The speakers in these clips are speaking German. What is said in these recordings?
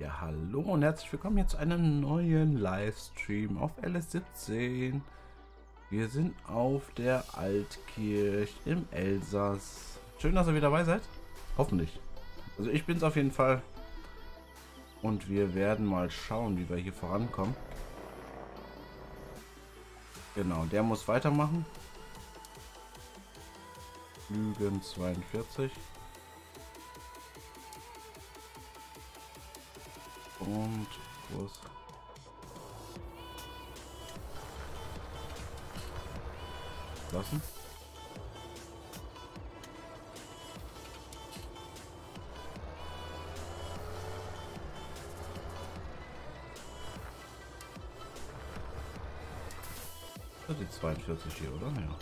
Ja, hallo und herzlich willkommen hier zu einem neuen Livestream auf LS17. Wir sind auf der Altkirch im Elsass. Schön, dass ihr wieder dabei seid. Hoffentlich. Also ich bin's auf jeden Fall. Und wir werden mal schauen, wie wir hier vorankommen. Genau, der muss weitermachen. Lügen 42. Und Kurs. Lassen. Das ist die 42 hier, oder? Ja.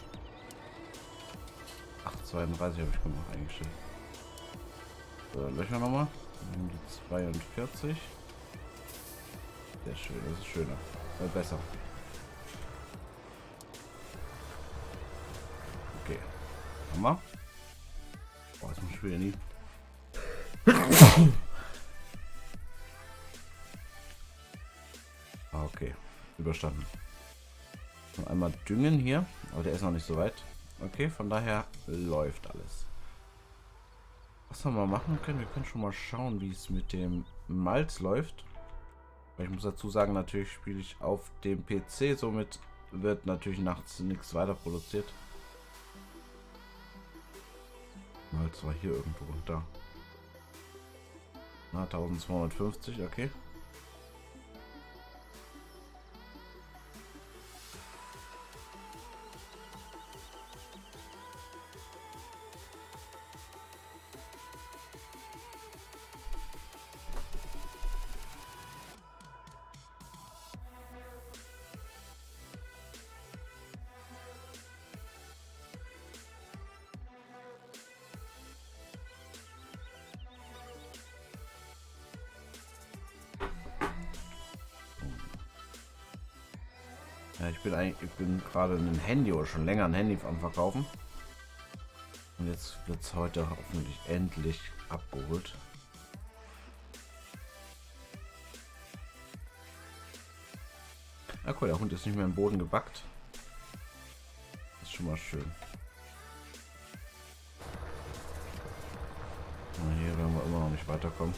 8,32 habe ich gemacht eingestellt. So, löschen wir nochmal. Nehmen die 42. Sehr schön, das ist schöner. Besser. Okay. Haben wir? Boah, das muss ich wieder nie. Okay. Überstanden. Noch einmal düngen hier. Aber der ist noch nicht so weit. Okay, von daher läuft alles. Was wir mal machen können, wir können schon mal schauen, wie es mit dem Malz läuft. Ich muss dazu sagen, natürlich spiele ich auf dem PC, somit wird natürlich nachts nichts weiter produziert. Malz war hier irgendwo und da. Na, 1250, okay. Ja, ich bin gerade ein Handy oder schon länger ein Handy am Verkaufen. Und jetzt wird es heute hoffentlich endlich abgeholt. Ja, cool, der Hund ist nicht mehr im Boden gebackt. Das ist schon mal schön. Na, hier werden wir immer noch nicht weiterkommen.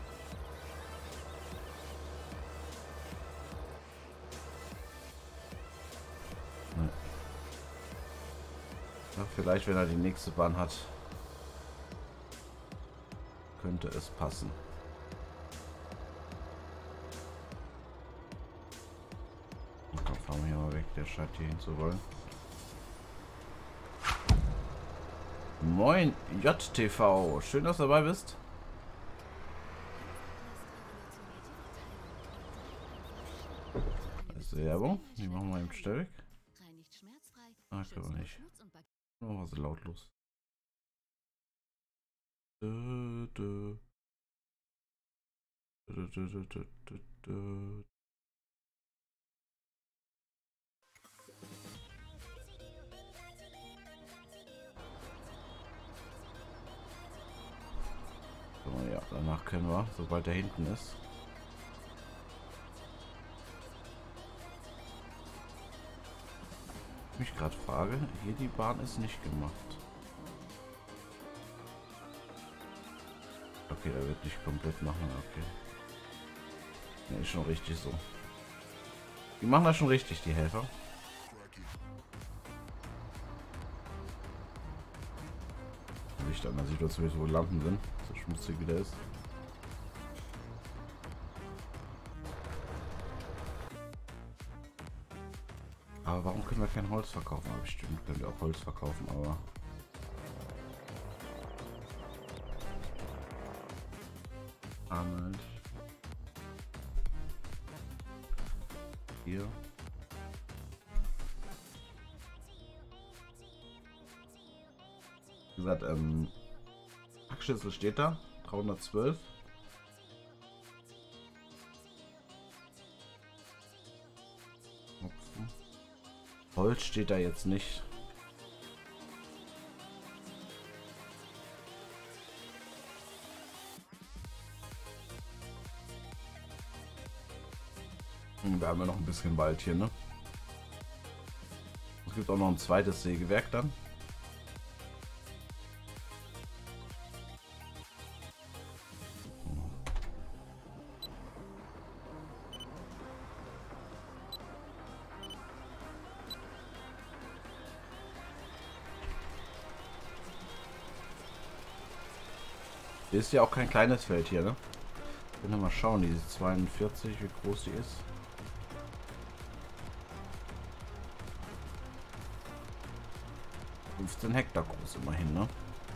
Ja, vielleicht, wenn er die nächste Bahn hat, könnte es passen. Und dann fahren wir hier mal weg. Der scheint hier hin zu wollen. Moin, JTV. Schön, dass du dabei bist. Das ist Werbung. Die machen wir im Stück. Ah, können wir nicht. Oh, was ist lautlos. So, ja, danach können wir, sobald er hinten ist. Ich mich gerade frage, hier die Bahn ist nicht gemacht. Okay, da wird nicht komplett machen, okay. Ja, ist schon richtig so. Die machen das schon richtig, die Helfer. Licht an, man sieht jetzt, wo Lampen sind, so schmutzig wie der ist. Aber warum können wir kein Holz verkaufen? Aber bestimmt können wir auch Holz verkaufen, aber... Arnold. Hier. Wie gesagt, Packschlüssel steht da. 312. Holz steht da jetzt nicht. Wir haben ja noch ein bisschen Wald hier, ne? Es gibt auch noch ein zweites Sägewerk dann. Ist ja auch kein kleines Feld hier, ne? Können wir mal schauen, diese 42, wie groß die ist. Hektar groß immerhin, ne?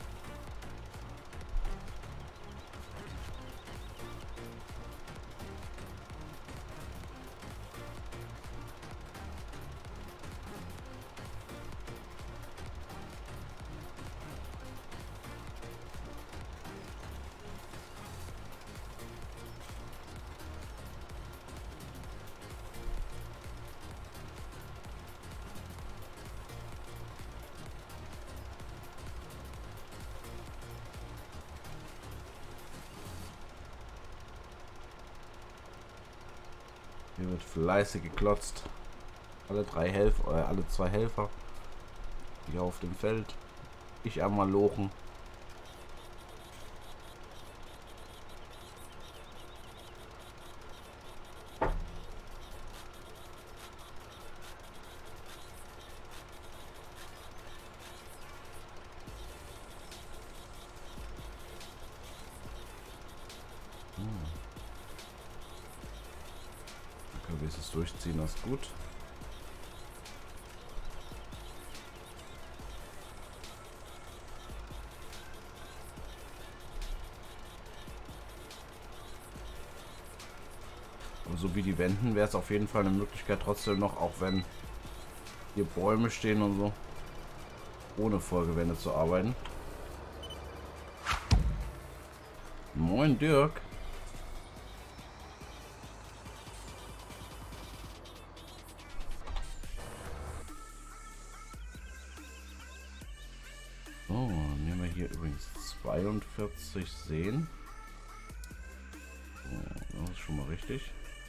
Hier wird fleißig geklotzt. Alle alle zwei Helfer hier auf dem Feld. Ich einmal lochen. Gewisses Durchziehen, das ist gut. Und so wie die Wänden wäre es auf jeden Fall eine Möglichkeit trotzdem noch, auch wenn hier Bäume stehen und so, ohne Vorgewände zu arbeiten. Moin Dirk. So, nehmen wir hier übrigens 42 Seen. So, das ist schon mal richtig.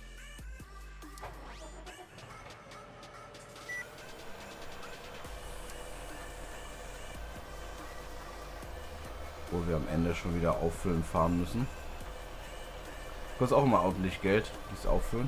Wo wir am Ende schon wieder auffüllen fahren müssen. Kostet auch immer ordentlich Geld, dieses Auffüllen.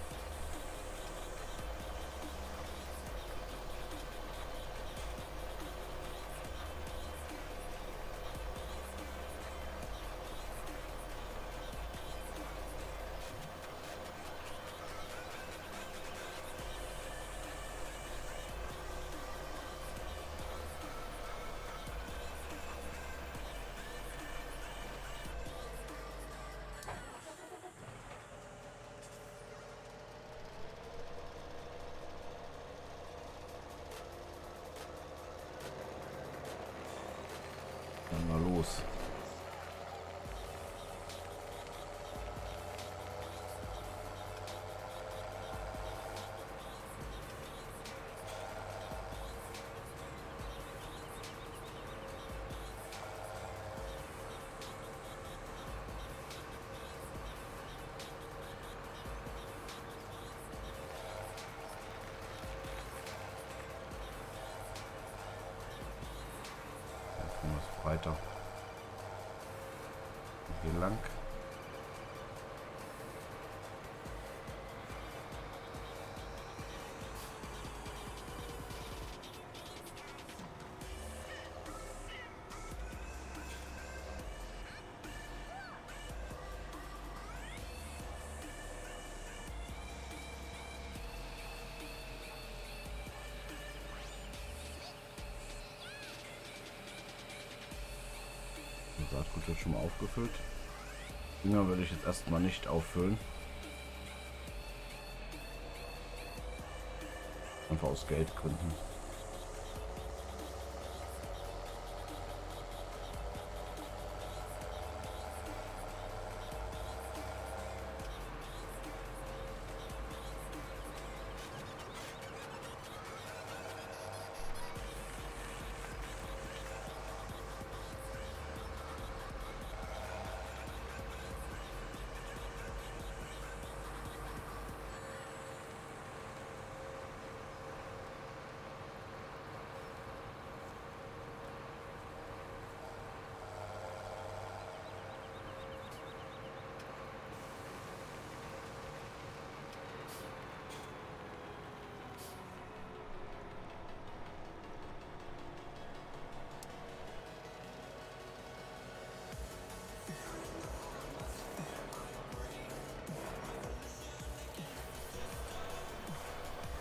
Dann mal los. Weiter hier lang. Saatgut wird schon mal aufgefüllt. Dünger würde ich jetzt erstmal nicht auffüllen. Einfach aus Geldgründen.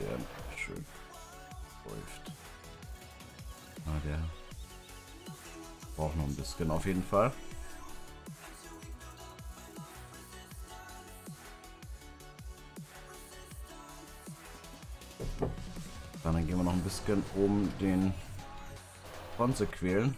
Sehr schön. Läuft. Ah, der braucht noch ein bisschen auf jeden Fall. Dann gehen wir noch ein bisschen um den Bronze quälen.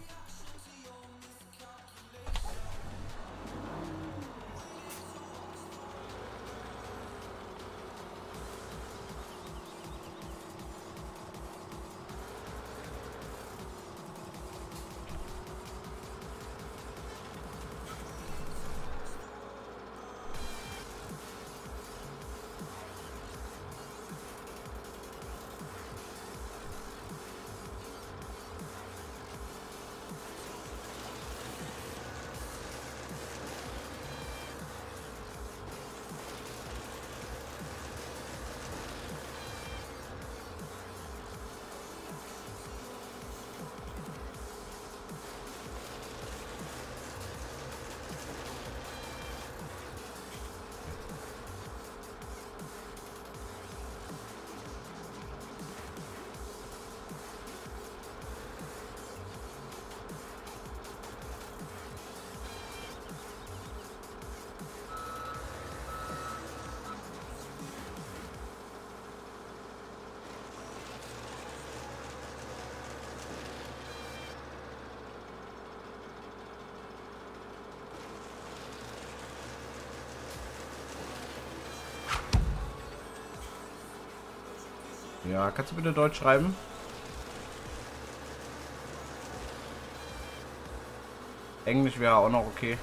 Ja, kannst du bitte Deutsch schreiben? Englisch wäre auch noch okay.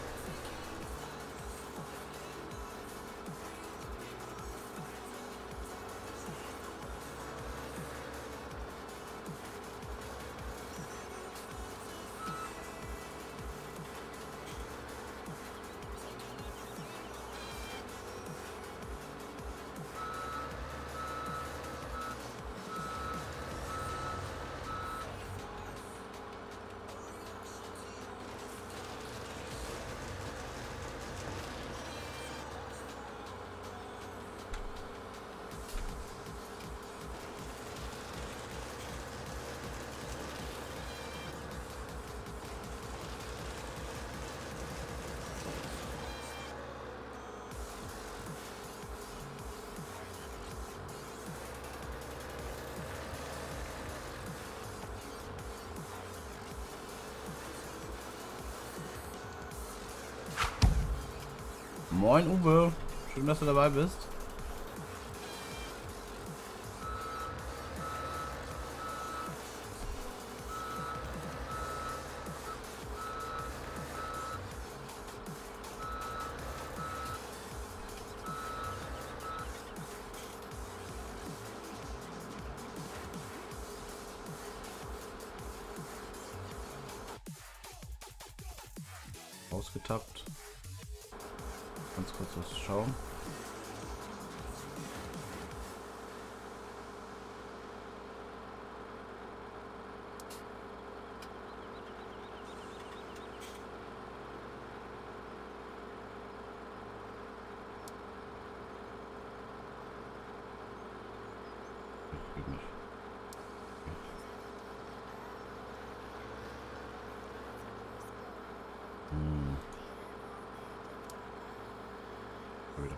Moin Uwe, schön, dass du dabei bist. Ausgetappt. Ganz kurz was schauen. Geht nicht. Wieder.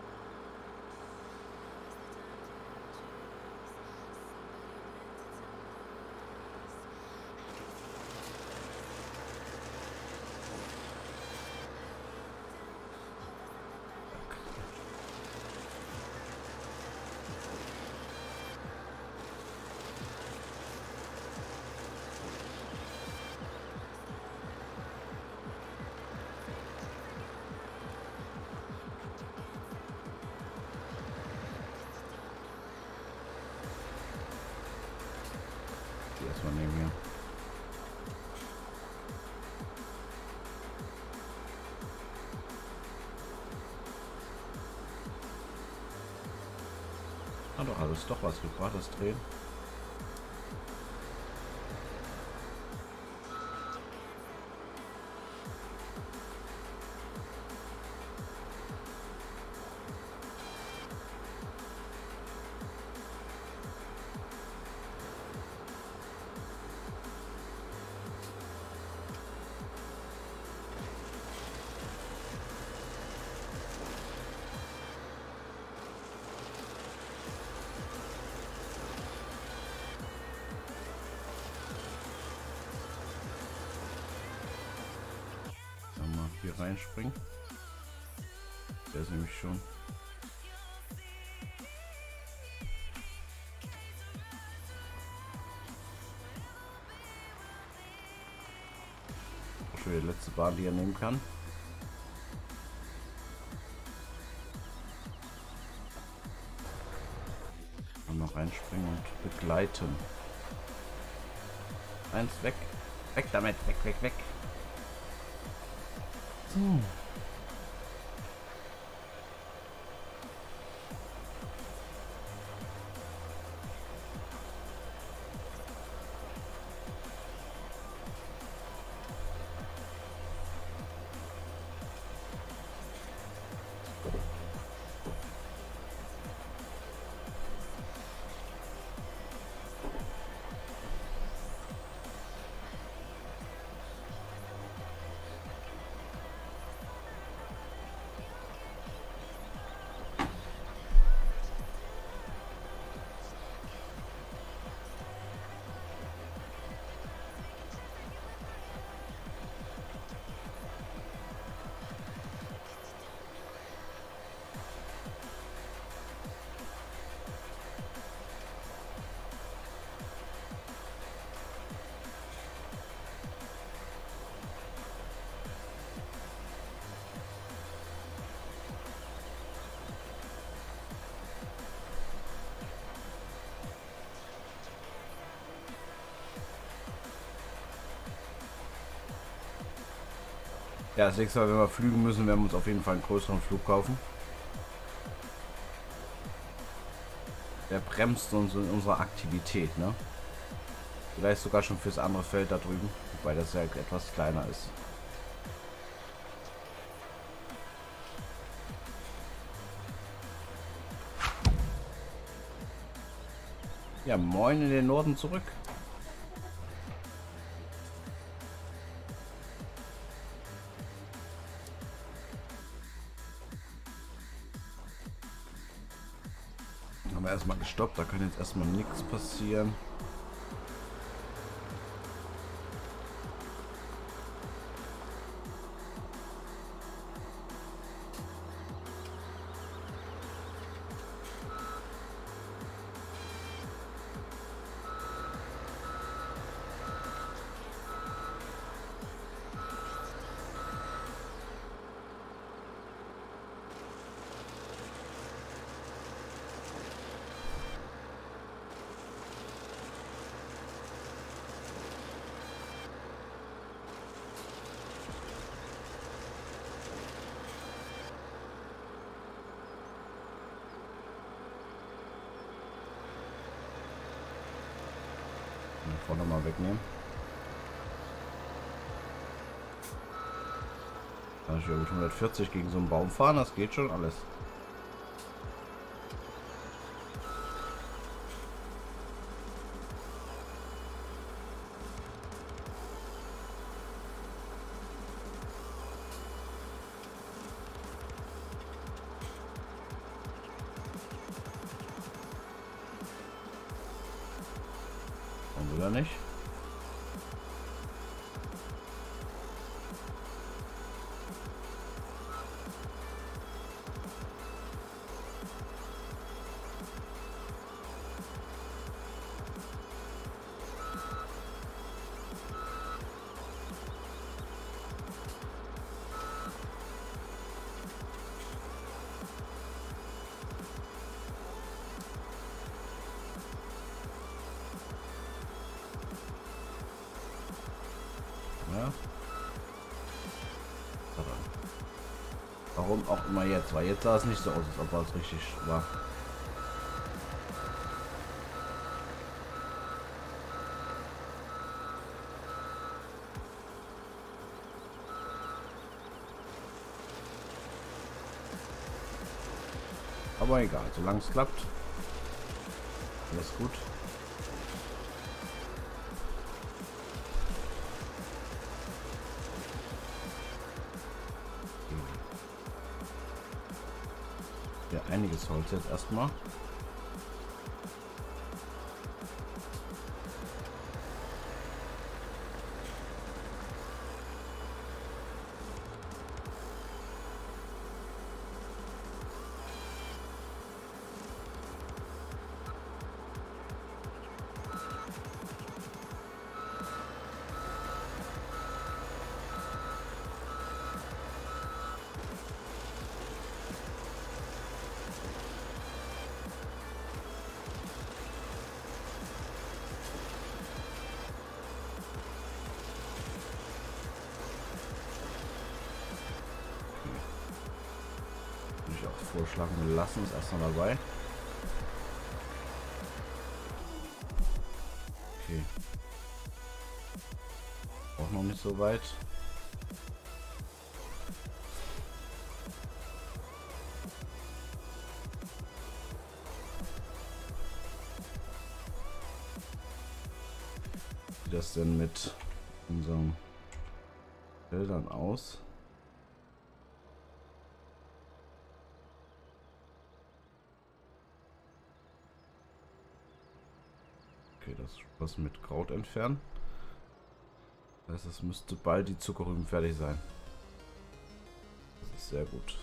Die erstmal nehmen hier. Hat doch alles doch was gebracht, das Drehen. hier reinspringen. Der ist nämlich schon. Auch schon die letzte Bahn, die er nehmen kann. Und noch reinspringen und begleiten. Eins weg. Weg damit. Weg, weg, weg. So. Ja, das nächste Mal, wenn wir fliegen müssen, werden wir uns auf jeden Fall einen größeren Flug kaufen. Der bremst uns in unserer Aktivität, ne? Vielleicht sogar schon fürs andere Feld da drüben, wobei das ja etwas kleiner ist. Ja, moin in den Norden zurück. Haben wir erstmal gestoppt, da kann jetzt erstmal nichts passieren. Vorne mal wegnehmen. Kann ich ja mit 140 gegen so einen Baum fahren, das geht schon alles. Oder nicht? Ja. Warum auch immer jetzt? Weil jetzt sah es nicht so aus, als ob es richtig war. Aber egal, solange es klappt. Alles gut. Ja, einiges Holz jetzt erstmal. vorschlagen. Wir lassen es erstmal dabei. Okay. Auch noch nicht so weit. Wie sieht das denn mit unseren Feldern aus? Okay, das was mit Kraut entfernen. Das heißt, es müsste bald die Zuckerrüben fertig sein. Das ist sehr gut.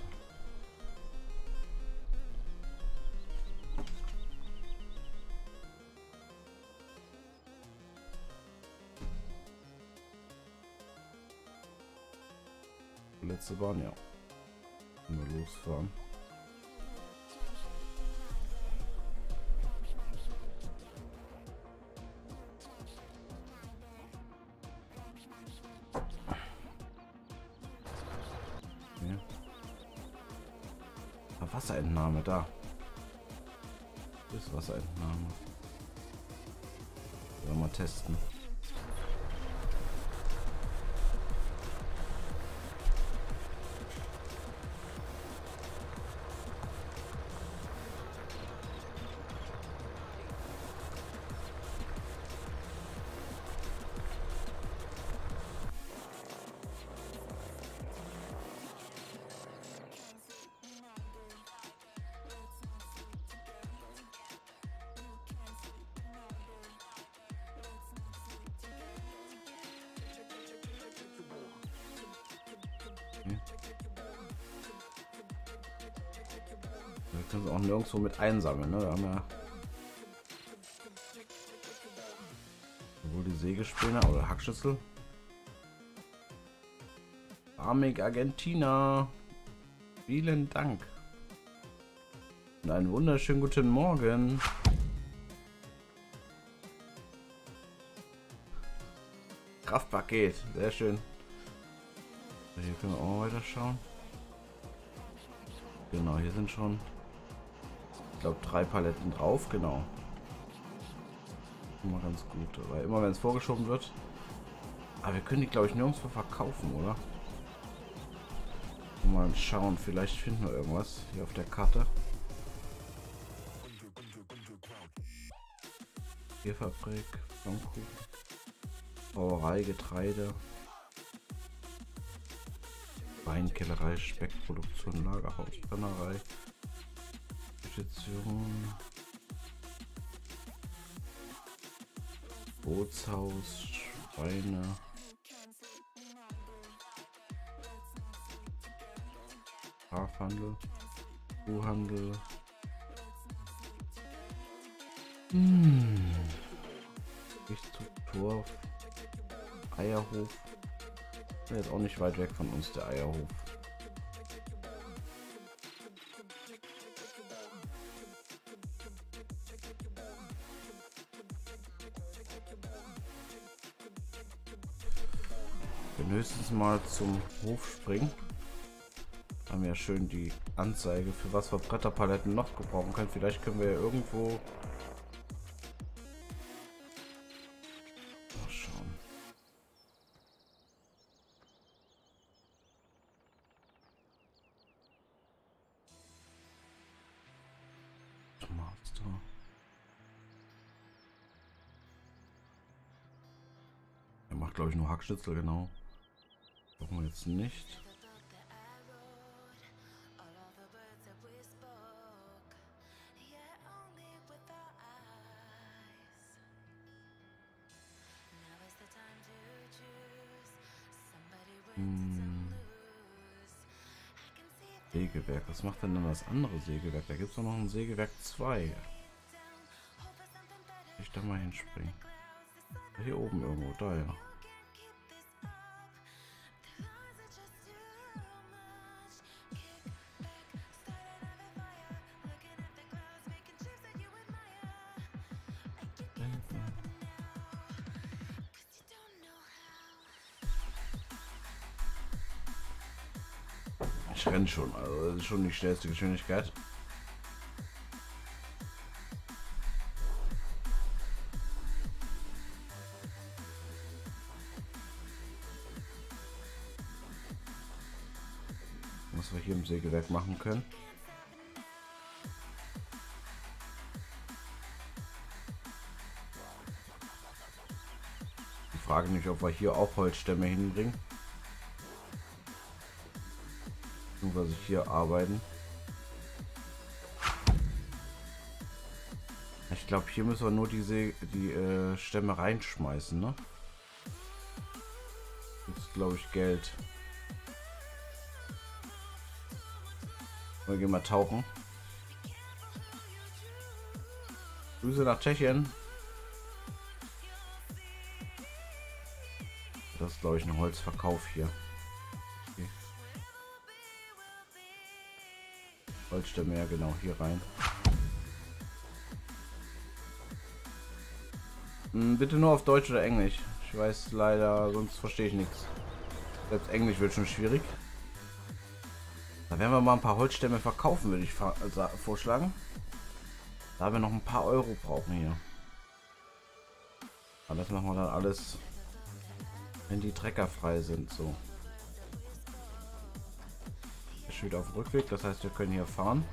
Letzte Bahn, ja. Können wir losfahren. Okay. Wasserentnahme da. Ist Wasserentnahme. Wollen wir mal testen. Wir können sie auch nirgendwo mit einsammeln, ne? Wir haben ja sowohl die Sägespäne oder Hackschüssel. Farming Argentina. Vielen Dank. Und einen wunderschönen guten Morgen. Kraftpaket, sehr schön. Hier können wir auch weiter schauen. Genau, hier sind schon, ich glaube, 3 Paletten drauf, genau. Immer ganz gut, weil immer wenn es vorgeschoben wird. Aber wir können die, glaube ich, nirgendwo verkaufen, oder? Mal schauen, vielleicht finden wir irgendwas hier auf der Karte. Bierfabrik, Flammkuchen, Brauerei, Getreide, Weinkellerei, Speckproduktion, Lagerhaus, Brennerei, Petition, Bootshaus, Schweine, Schafhandel, Kuhhandel. Gerichtshof, Eierhof. Der ist auch nicht weit weg von uns, der Eierhof. Wir können höchstens mal zum Hof springen. Haben ja schön die Anzeige, für was wir Bretterpaletten noch gebrauchen können. Vielleicht können wir ja irgendwo mal schauen. Master. Er macht, glaube ich, nur Hackschnitzel, genau. Brauchen wir jetzt nicht. Sägewerk. Was macht denn das andere Sägewerk? Da gibt es doch noch ein Sägewerk 2. Ich da mal hinspringen. Hier oben irgendwo, da ja. ich renne schon. Also das ist schon die schnellste Geschwindigkeit. Was wir hier im Sägewerk machen können. Ich frage mich, ob wir hier auch Holzstämme hinbringen. Nur was ich hier arbeiten. Ich glaube, hier müssen wir nur die Stämme reinschmeißen, ne? Das ist, glaube ich, Geld. Wir gehen mal tauchen. Grüße nach Tschechien. Das ist, glaube ich, ein Holzverkauf hier. Okay. Holzstämme, ja genau, hier rein. Bitte nur auf Deutsch oder Englisch. Ich weiß leider, sonst verstehe ich nichts. Selbst Englisch wird schon schwierig. Da werden wir mal ein paar Holzstämme verkaufen, würde ich vorschlagen. Da wir noch ein paar Euro brauchen hier. Aber das machen wir dann alles, wenn die Trecker frei sind. So. Ist wieder auf dem Rückweg, das heißt, wir können hier fahren.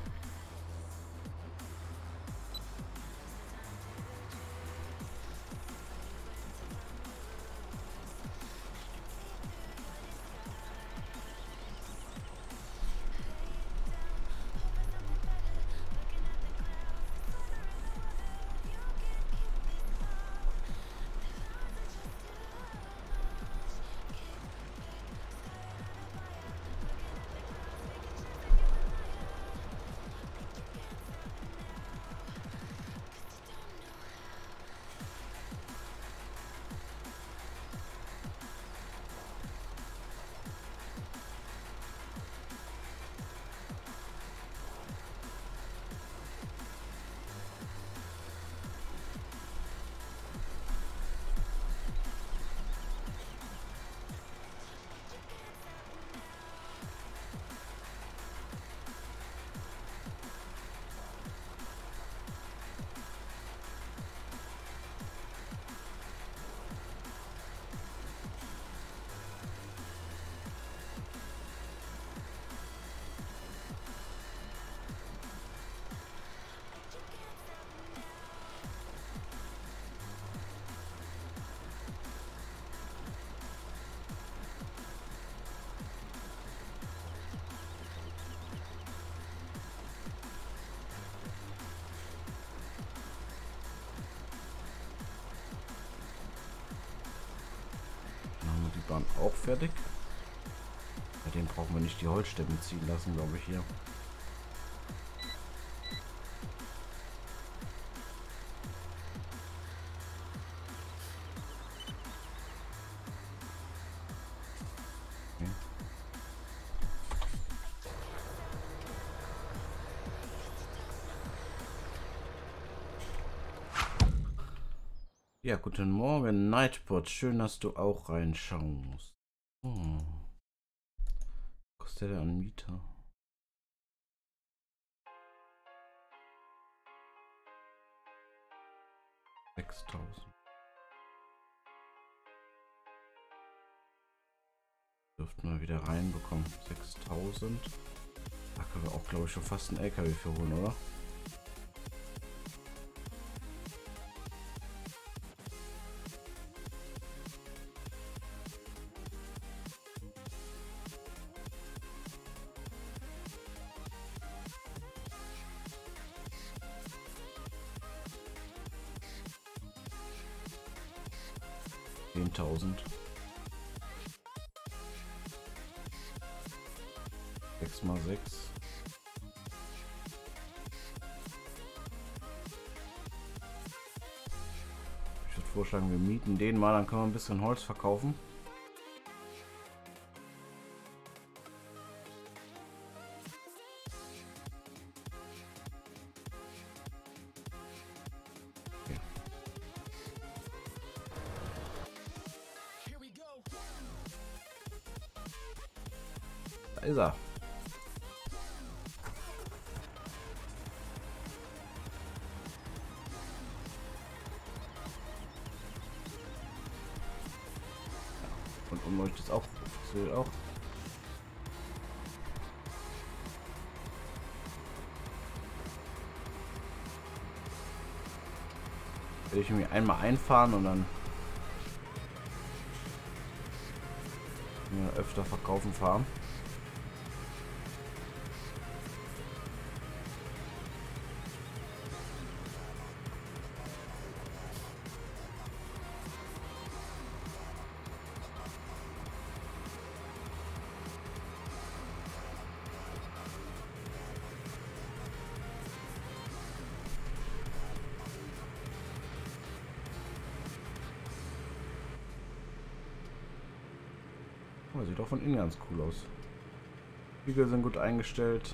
Bahn auch fertig. Bei dem brauchen wir nicht die Holzstämme ziehen lassen, glaube ich, hier. Okay. Ja, guten Morgen, Nightbot. Schön, dass du auch reinschaust. Oh. Kostet der an Mieter? $6.000. Dürften wir wieder reinbekommen. 6.000. Da können wir auch, glaube ich, schon fast einen LKW für holen, oder? $10.000. 6 mal 6. Ich würde vorschlagen, wir mieten den mal, dann können wir ein bisschen Holz verkaufen. Okay. Da ist er. leuchtet auch. Funktioniert auch. Will ich mir einmal einfahren und dann öfter verkaufen fahren. Oh, sieht auch von innen ganz cool aus. Spiegel sind gut eingestellt.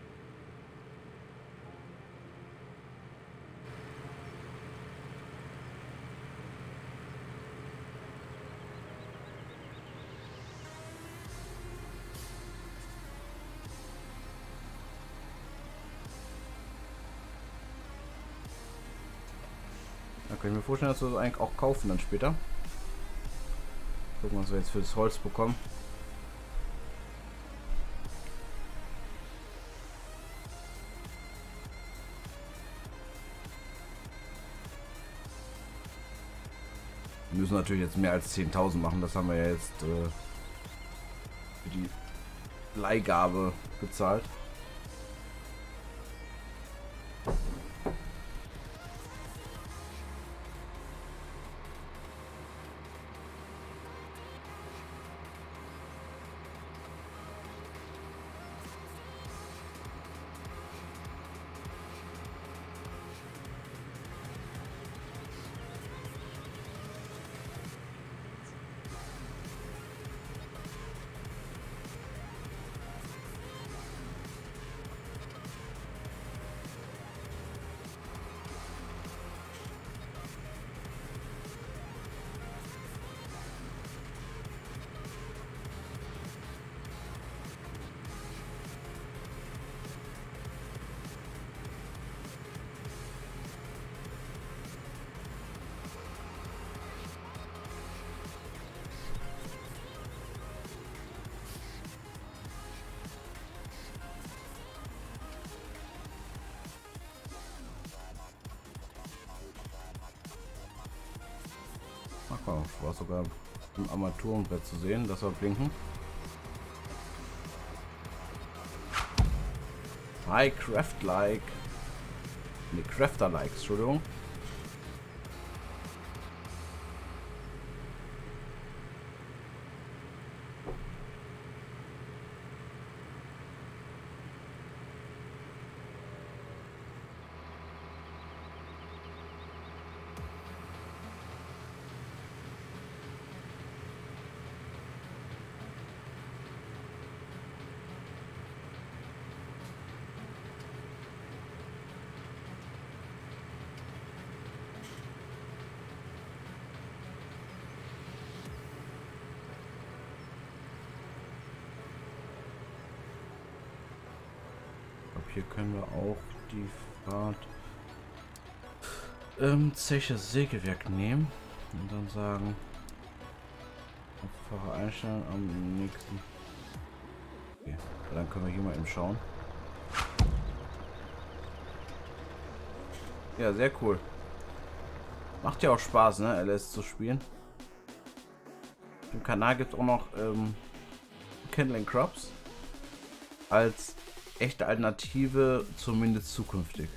Da kann ich mir vorstellen, dass wir das eigentlich auch kaufen dann später. Gucken, was wir jetzt für das Holz bekommen. Wir müssen natürlich jetzt mehr als 10.000 machen. Das haben wir ja jetzt für die Leihgabe bezahlt. Ach, war sogar im Armaturenbrett zu sehen, dass wir blinken. Hi, Craft-like. Ne, Crafter-like, Entschuldigung. Hier können wir auch die Fahrt Zeche Sägewerk nehmen und dann sagen, Fahrer einstellen am nächsten. Okay, dann können wir hier mal eben schauen. Ja, sehr cool. Macht ja auch Spaß, ne, LS zu spielen. Auf dem Kanal gibt es auch noch Kindling Crops als echte Alternative, zumindest zukünftig.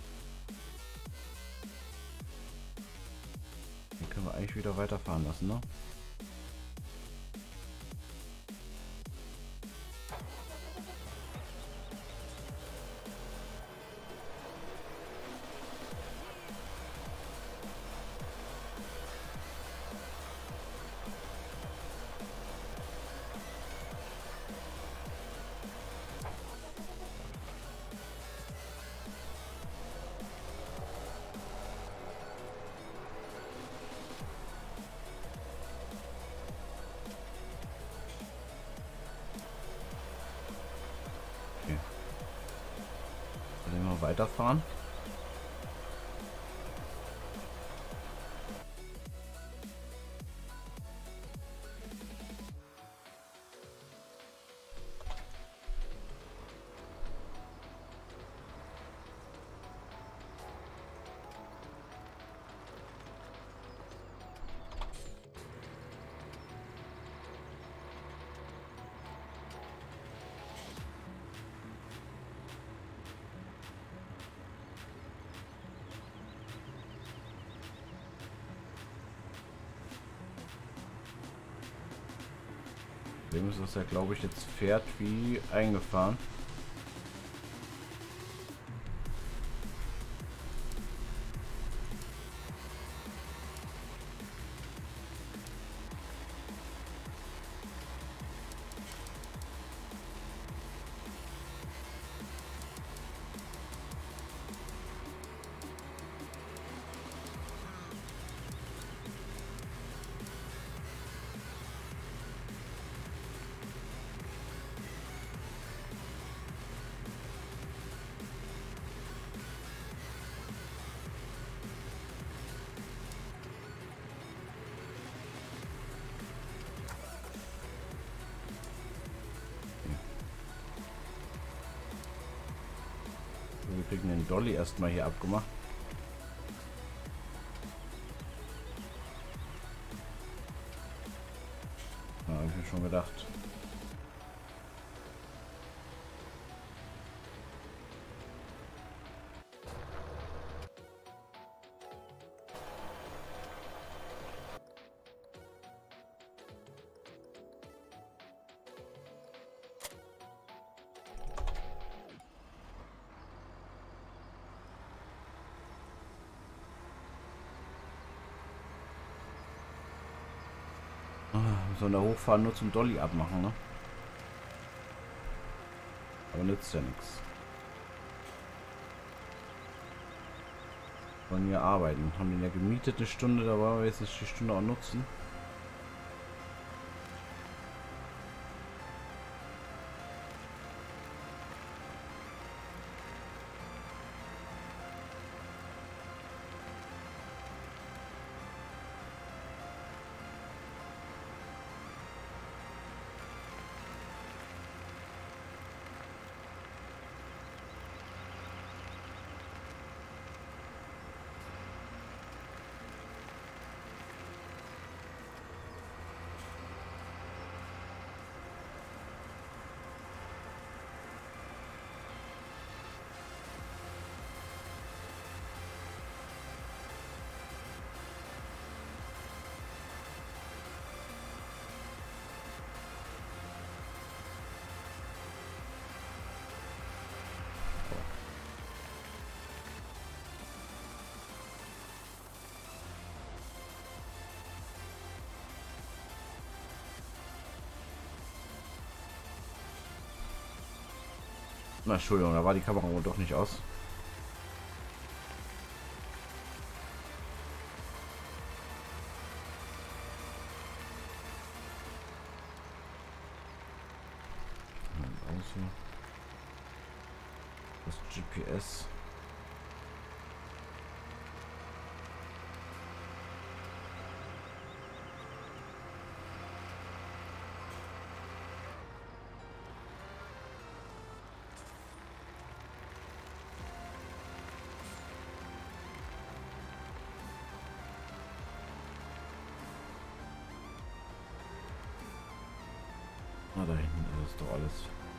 Den können wir eigentlich wieder weiterfahren lassen, ne? Weiterfahren. Problem ist, dass er, glaube ich, jetzt fährt wie eingefahren. Wir kriegen den Dolly erstmal hier abgemacht. Ja, habe ich mir schon gedacht. Müssen wir da hochfahren, nur zum Dolly abmachen, ne? Aber nützt ja nichts. Wollen hier arbeiten. Haben den ja gemietet eine Stunde, da wollen wir jetzt die Stunde auch nutzen. Na, Entschuldigung, da war die Kamera wohl doch nicht aus. Also, das GPS. Na, da hinten ist es doch alles.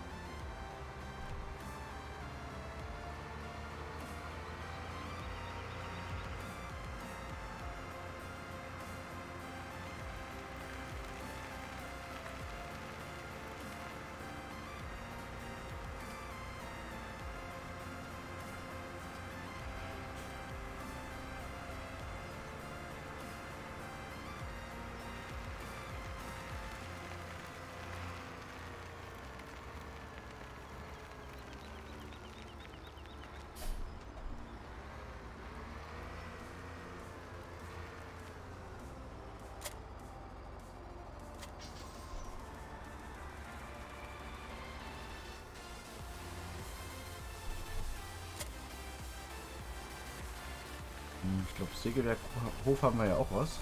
Ich glaube, Sägewerkhof haben wir ja auch was.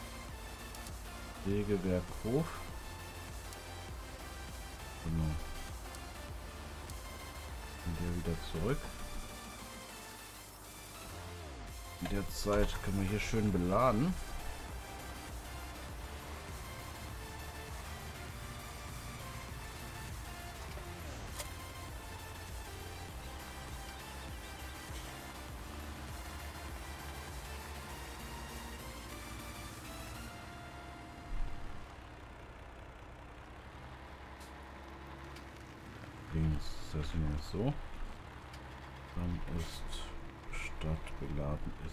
Sägewerkhof. Genau. Und der wieder zurück. In der Zeit können wir hier schön beladen. das nur so. Dann ist Stadt beladen ist.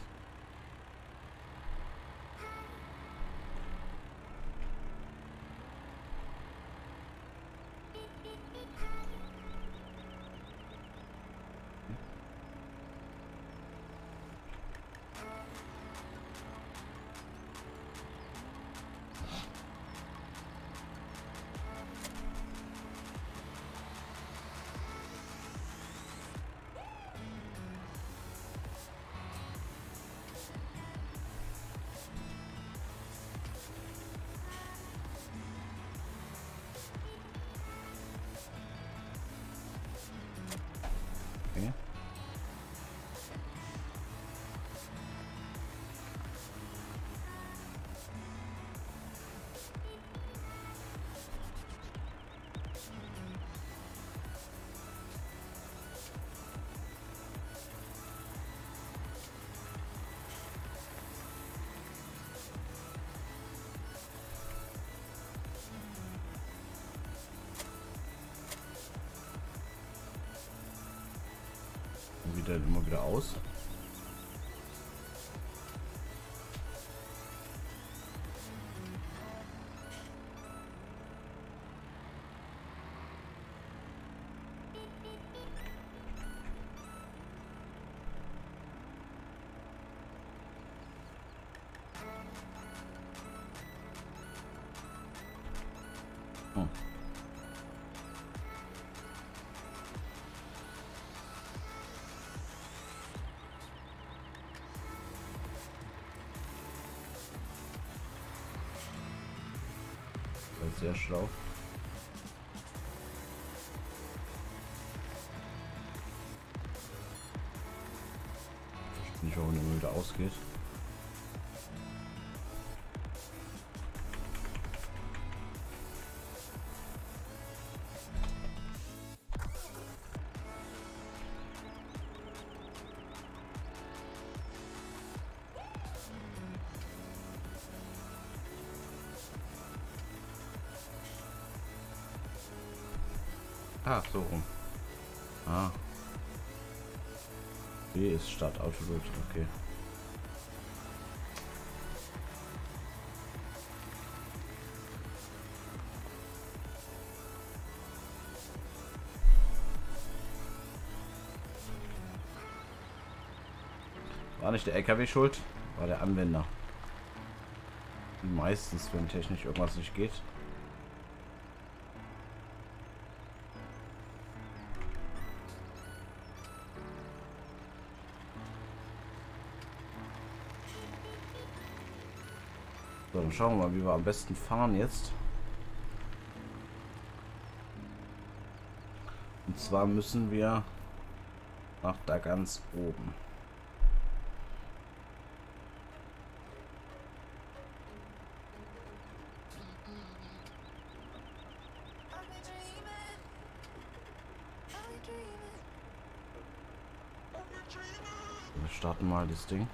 Okay. Wieder immer wieder aus. Hm. Sehr schlau. Ich bin nicht, warum der Müll da ausgeht. Ah, so rum. Ah. B ist Stadt, Autoroute, okay. War nicht der LKW schuld, war der Anwender. Meistens, wenn technisch irgendwas nicht geht. So, dann schauen wir mal, wie wir am besten fahren jetzt. Und zwar müssen wir nach da ganz oben. Wir starten mal das Ding.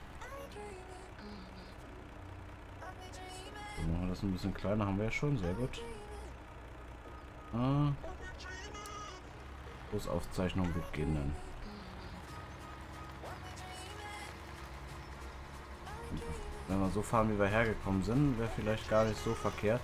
So, machen wir das ein bisschen kleiner, haben wir ja schon, sehr gut. Großaufzeichnung beginnen. Wenn wir so fahren, wie wir hergekommen sind, wäre vielleicht gar nicht so verkehrt.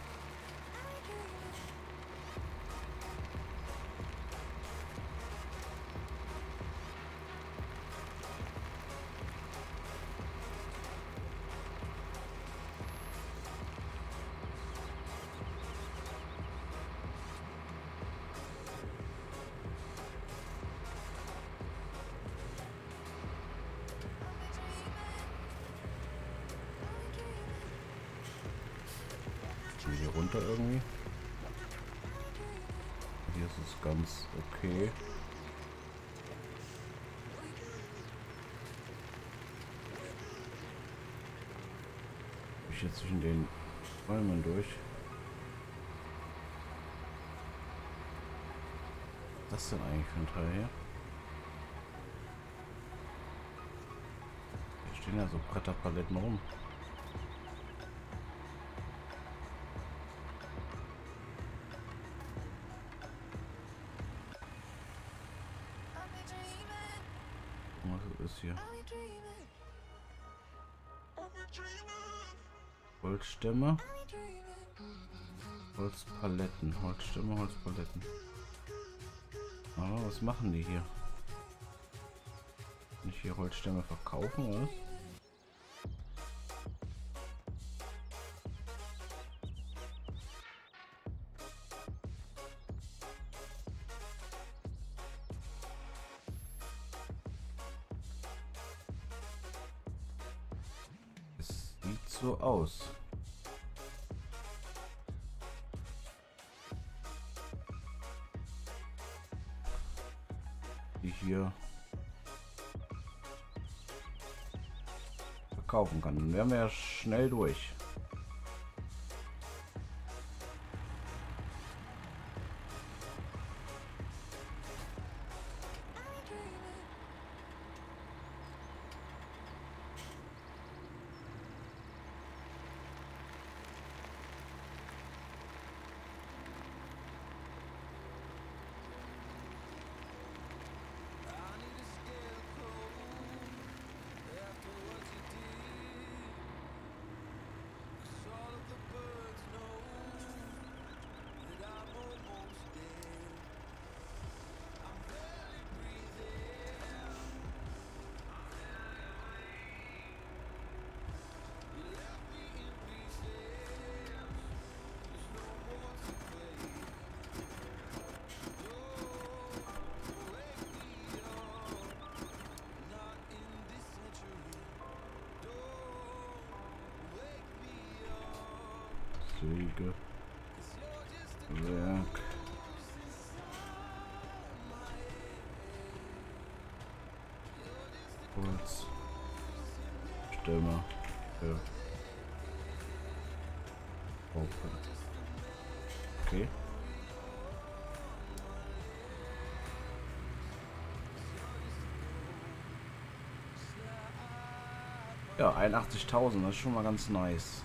Hier runter irgendwie. Hier ist es ganz okay. Ich jetzt zwischen den Bäumen durch. Was ist das denn eigentlich für ein Teil hier? Hier stehen ja so Bretterpaletten rum. Was ist hier? Holzstämme. Holzpaletten. Holzstämme, Holzpaletten. Ah, was machen die hier? Kann ich hier Holzstämme verkaufen, oder? Es sieht so aus. Die hier verkaufen kann. Dann wären wir ja schnell durch. Säge. Werk. Holz. Stämme. Ja. Okay. Ja, 81.000, das ist schon mal ganz nice.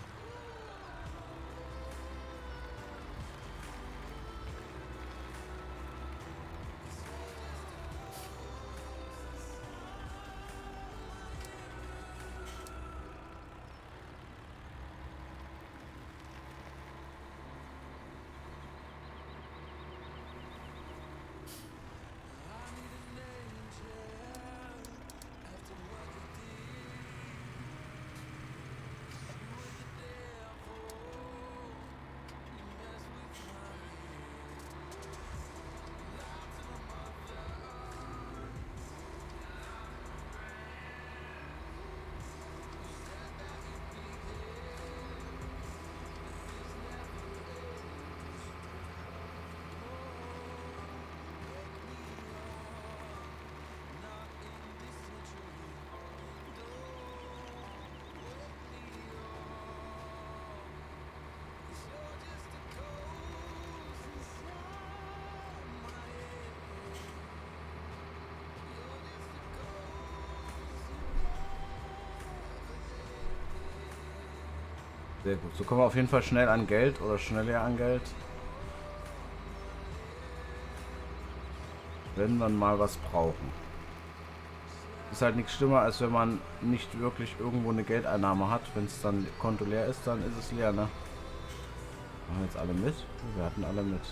Sehr gut. So kommen wir auf jeden Fall schnell an Geld oder schneller an Geld. Wenn wir mal was brauchen. Ist halt nichts schlimmer, als wenn man nicht wirklich irgendwo eine Geldeinnahme hat. Wenn es dann Konto leer ist, dann ist es leer, ne? Machen jetzt alle mit? Wir hatten alle mit.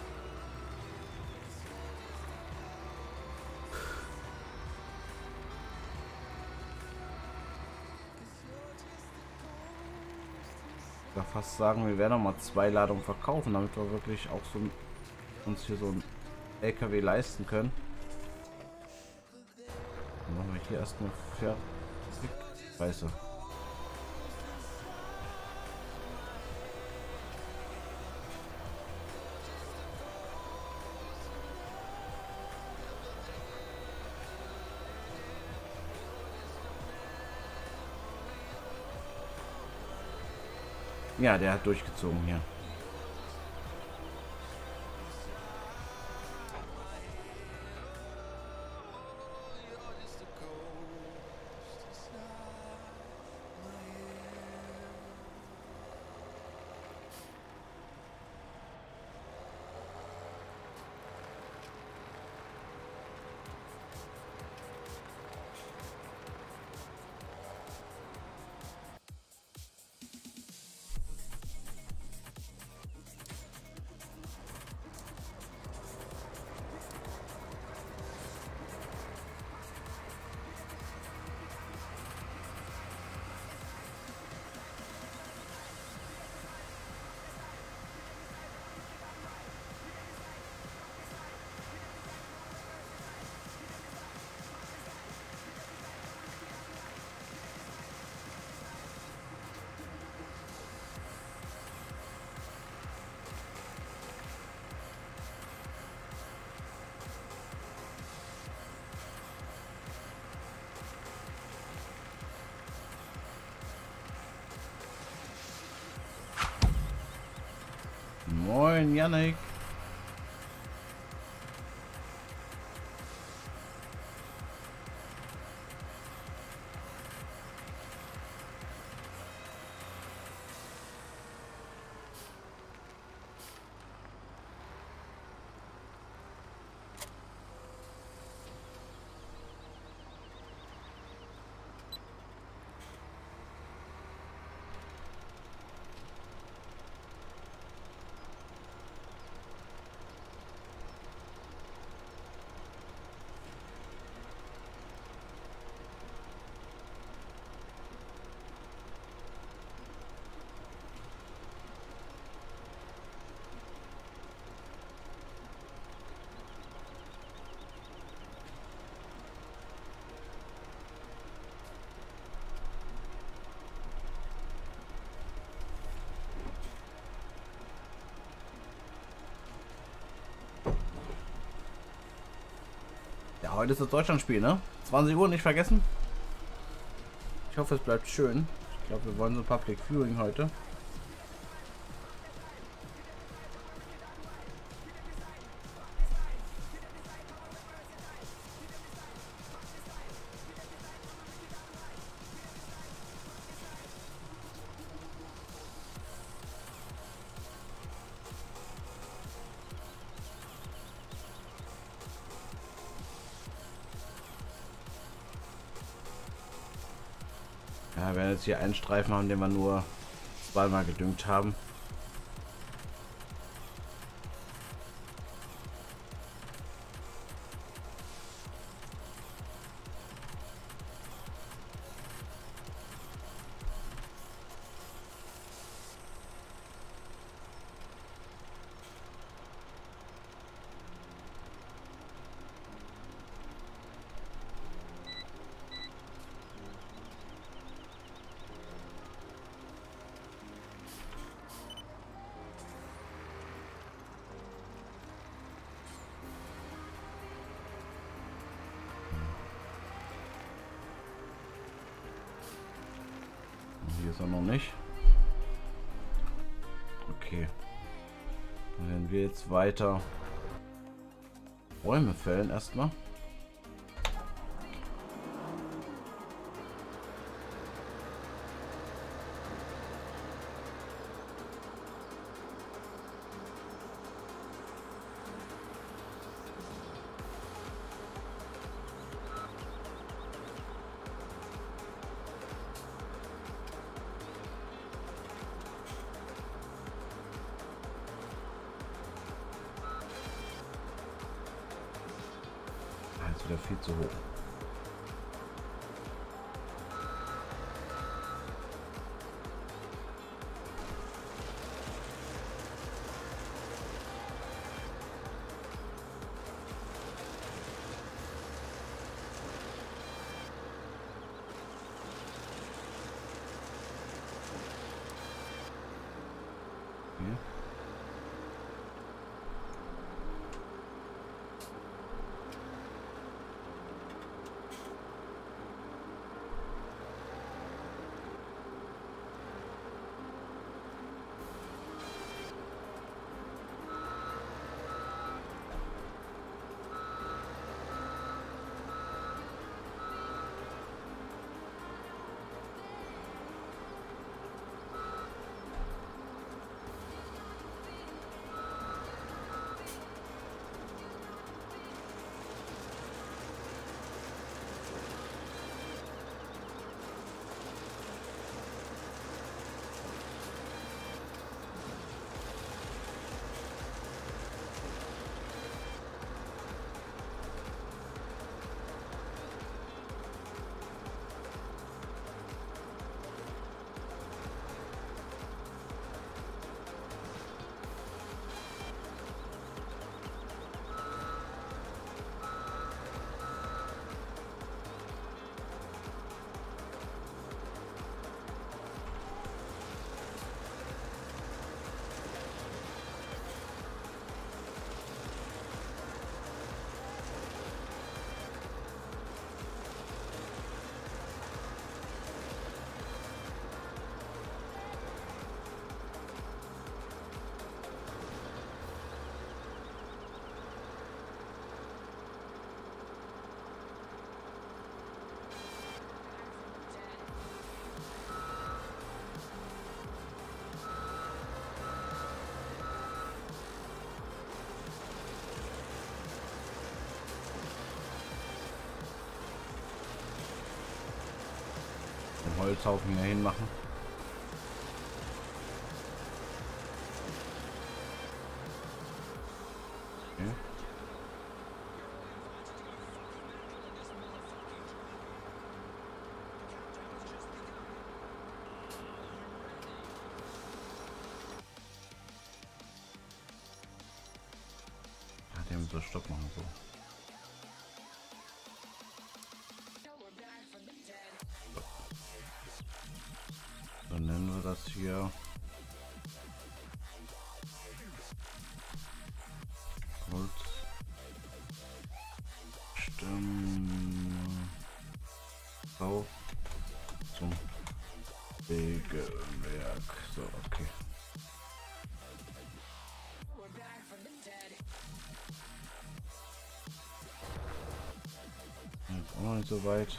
Ich würde fast sagen, wir werden noch mal 2 Ladungen verkaufen, damit wir wirklich auch so uns hier so ein LKW leisten können. Dann machen wir hier erstmal fertig. Scheiße. Ja, der hat durchgezogen hier. Moin, Yannick. Ja, heute ist das Deutschlandspiel, ne? 20 Uhr, nicht vergessen. Ich hoffe, es bleibt schön. Ich glaube, wir wollen so Public Viewing heute. Ja, wir werden jetzt hier einen Streifen haben, den wir nur zweimal gedüngt haben. Hier ist er noch nicht. Okay. Dann werden wir jetzt weiter Bäume fällen erstmal. Wieder viel zu hoch. Hier. Den Holzhaufen hier hin machen. Okay. Ja, dem so Stopp machen so. Dann nennen wir das hier Holz. Bau zum Wegewerk. So, okay. Jetzt auch noch nicht so weit.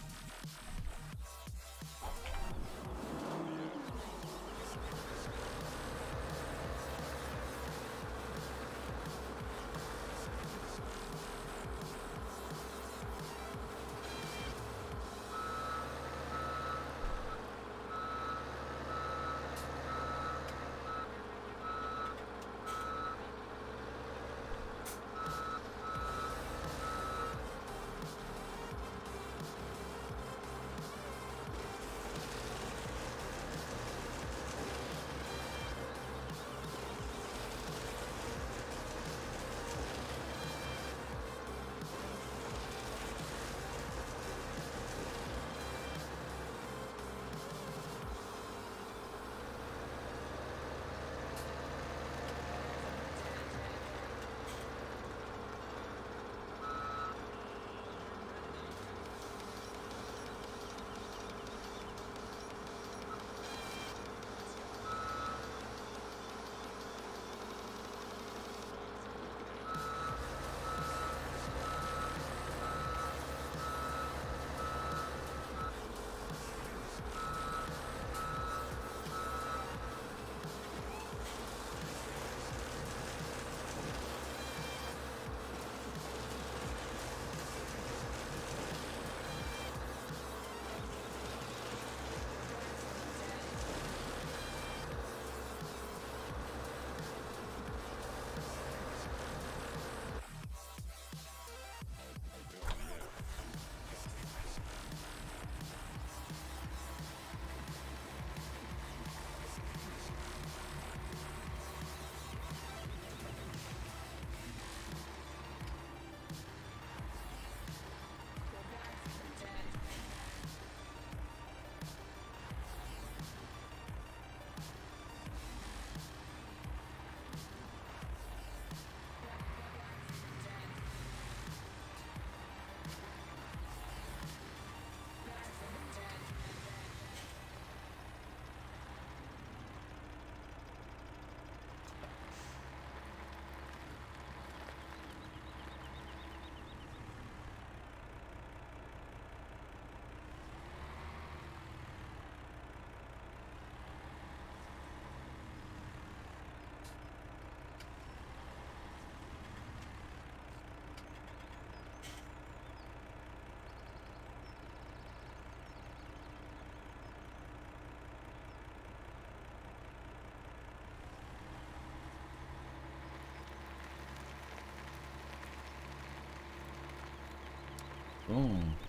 So.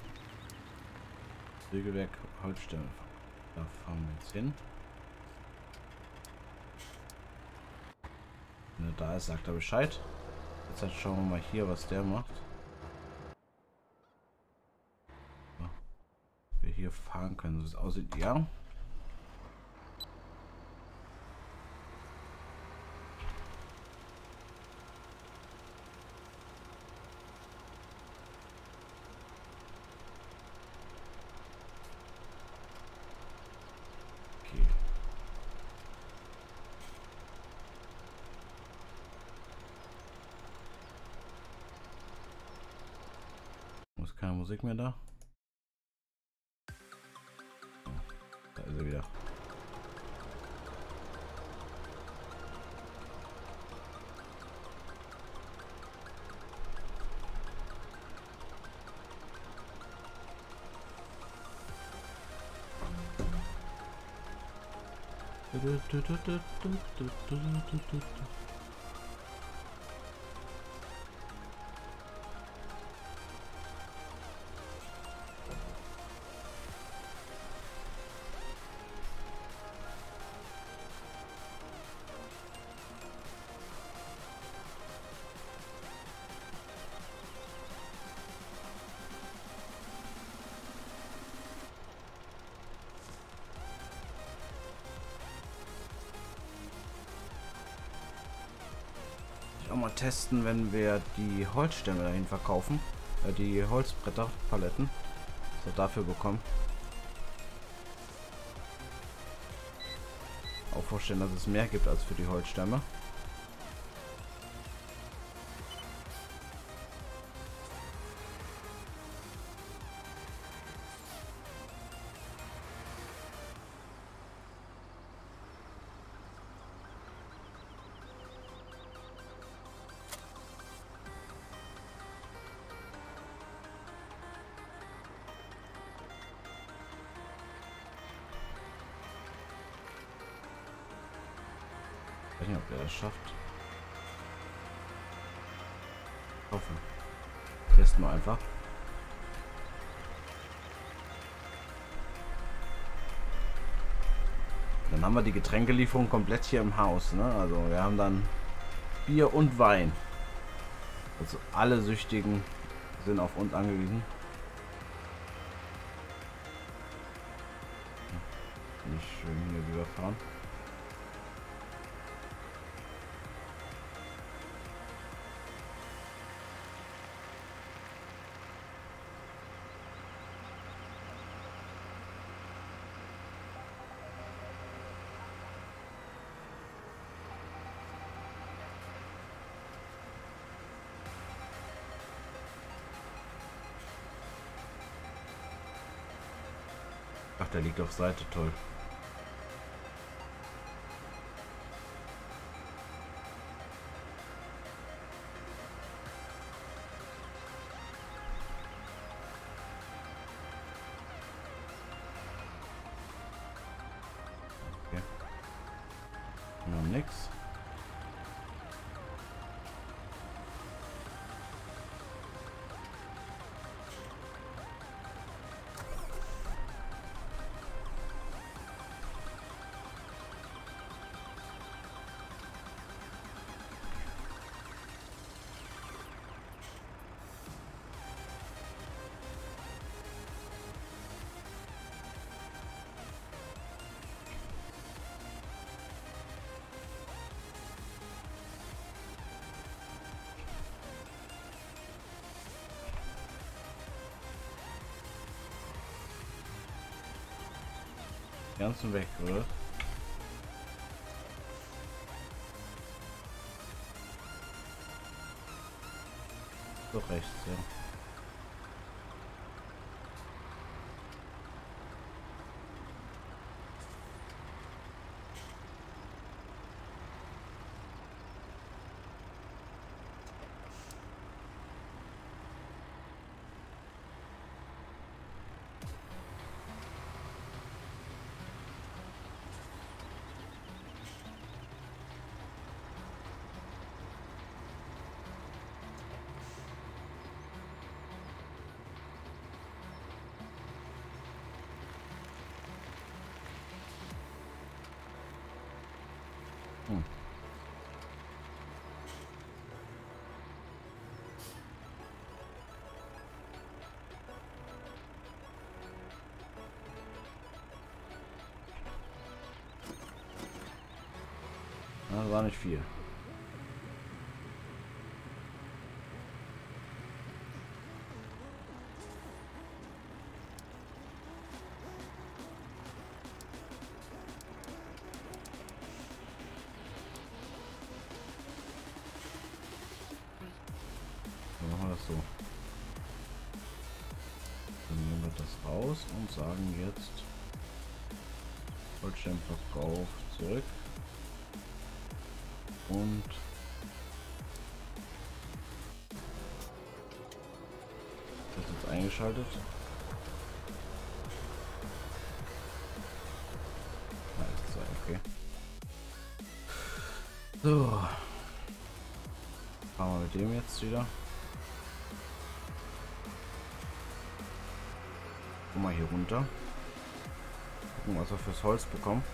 Sägewerk Holzstelle. Da fahren wir jetzt hin. Wenn er da ist, sagt er Bescheid. Jetzt schauen wir mal hier, was der macht. So. Wir hier fahren können, so es aussieht. Ja. Ist keine Musik mehr da? Oh, da ist er wieder. Auch mal testen, wenn wir die Holzstämme dahin verkaufen, die Holzbretter, Paletten, so dafür bekommen. Auch vorstellen, dass es mehr gibt als für die Holzstämme. Ich weiß nicht, ob der das schafft. Ich hoffe. Testen wir einfach. Dann haben wir die Getränkelieferung komplett hier im Haus. Ne? Also wir haben dann Bier und Wein. Also alle Süchtigen sind auf uns angewiesen. Nicht schön hier überfahren. Ach, der liegt auf Seite, toll. Okay. Wir haben nix. Ganzen weg, oder? Doch rechts, ja. Das war nicht viel. Dann machen wir das so. Dann nehmen wir das raus und sagen jetzt Holzschirmverkauf zurück. Und das ist jetzt eingeschaltet. Alles klar, okay. So. Fahren wir mit dem jetzt wieder. Guck mal hier runter. Gucken, was wir fürs Holz bekommen.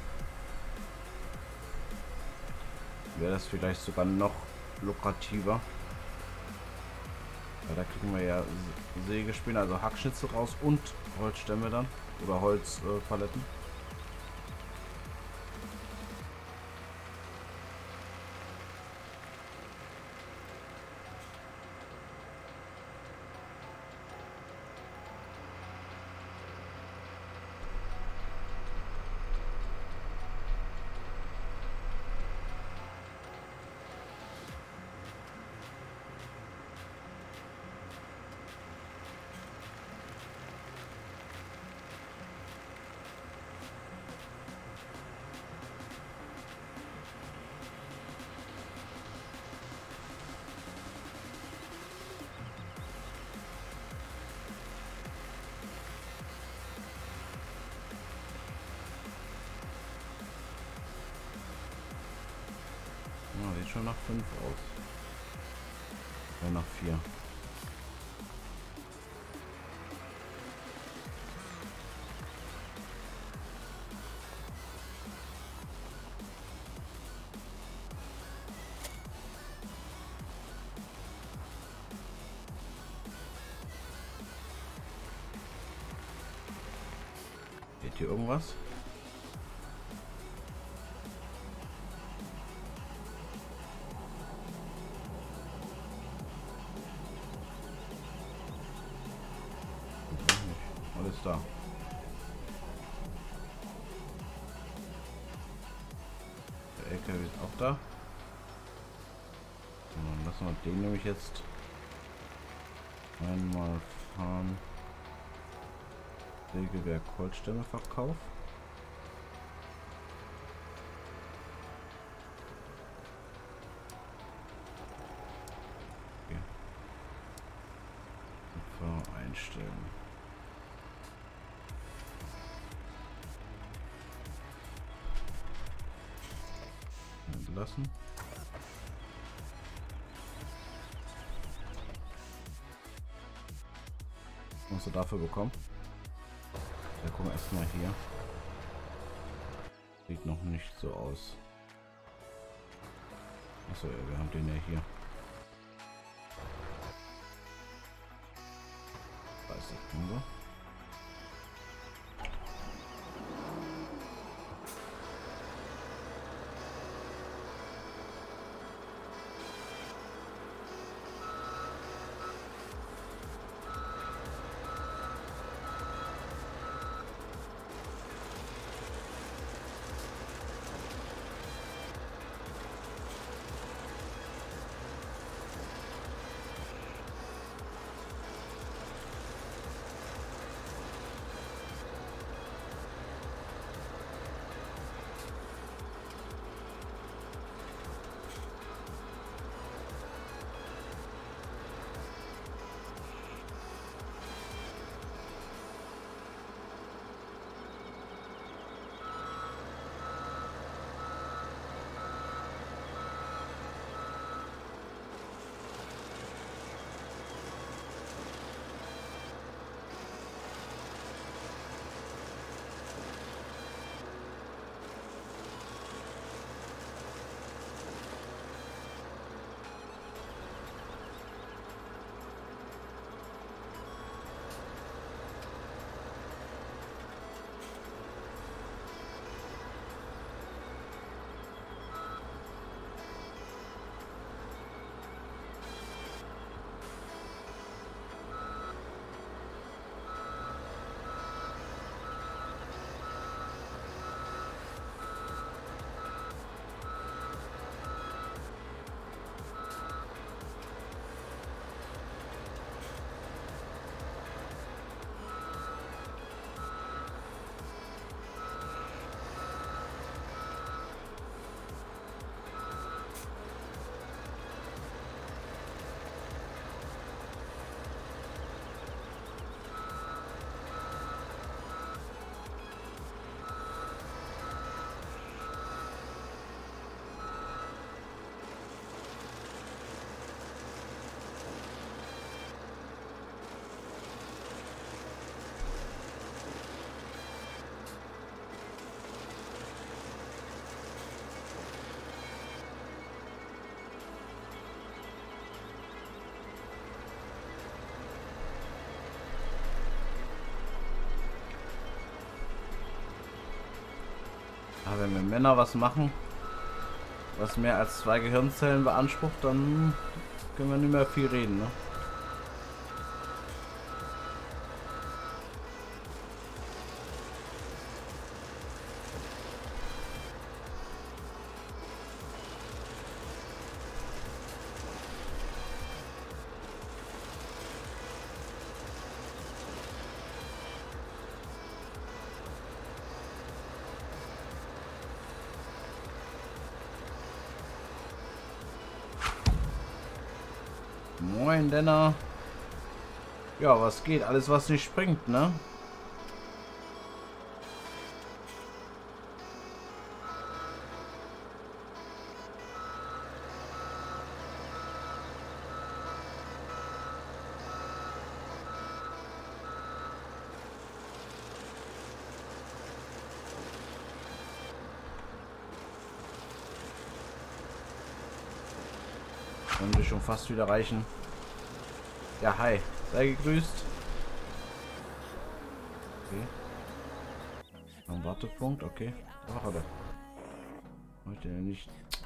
Wäre das vielleicht sogar noch lukrativer. Weil da kriegen wir ja Sägespäne, also Hackschnitzel raus und Holzstämme dann. Oder Holzpaletten. Ja, sieht schon nach 5 aus. Ja, nach 4. Geht hier irgendwas? Alles da. Der LKW ist auch da. Dann lassen wir den nämlich jetzt einmal fahren. Sägewerk Holzstämme Verkauf. Okay. Einstellen. Entlassen. Was musst du dafür bekommen? Ja, gucken wir erstmal hier. Sieht noch nicht so aus. Achso, ja, wir haben den ja hier. Da ist der Kunde. Aber wenn wir Männer was machen, was mehr als 2 Gehirnzellen beansprucht, dann können wir nicht mehr viel reden, ne? Moin, Denner. Ja, was geht? Alles, was nicht springt, ne? Könnte schon fast wieder reichen. Ja, hi. Sei gegrüßt. Okay. Ein Wartepunkt, okay. Ach, oder? Heute nicht.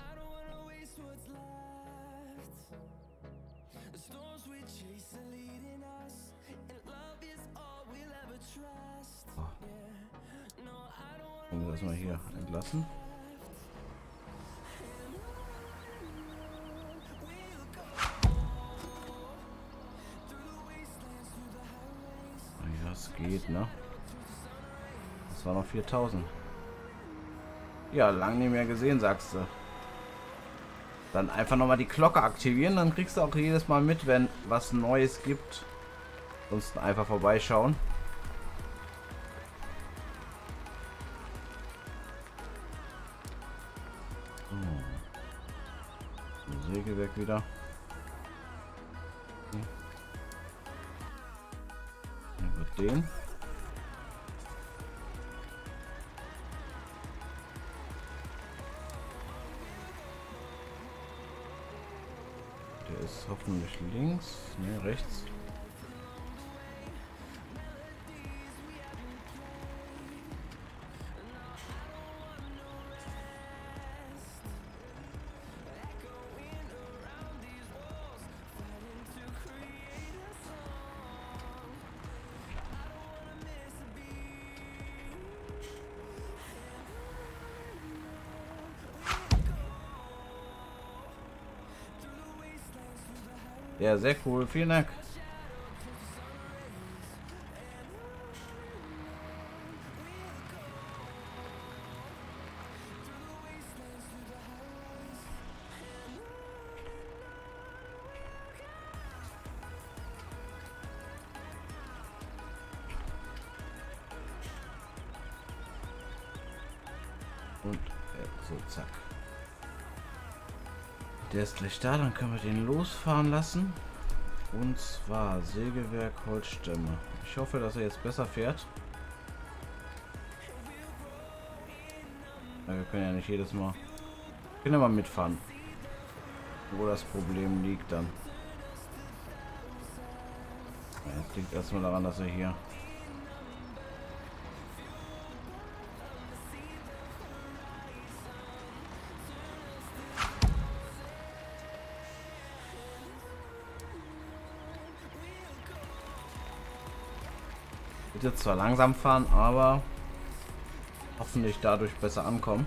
Oh. Können wir das mal hier entlassen? Das geht, ne? Das war noch 4000. Ja, lang nicht mehr gesehen, sagst du. Dann einfach nochmal die Glocke aktivieren, dann kriegst du auch jedes Mal mit, wenn was Neues gibt. Ansonsten einfach vorbeischauen. So. Sägewerk wieder. Den. Der ist hoffentlich links, ne, rechts. Ja, sehr cool. Vielen Dank. Und so, zack. Der ist gleich da, dann können wir den losfahren lassen. Und zwar Sägewerk Holzstämme. Ich hoffe, dass er jetzt besser fährt. Ja, wir können ja nicht jedes Mal. Wir können ja mal mitfahren. Wo das Problem liegt dann. Ja, das liegt erstmal daran, dass er hier. Wird jetzt zwar langsam fahren, aber hoffentlich dadurch besser ankommen.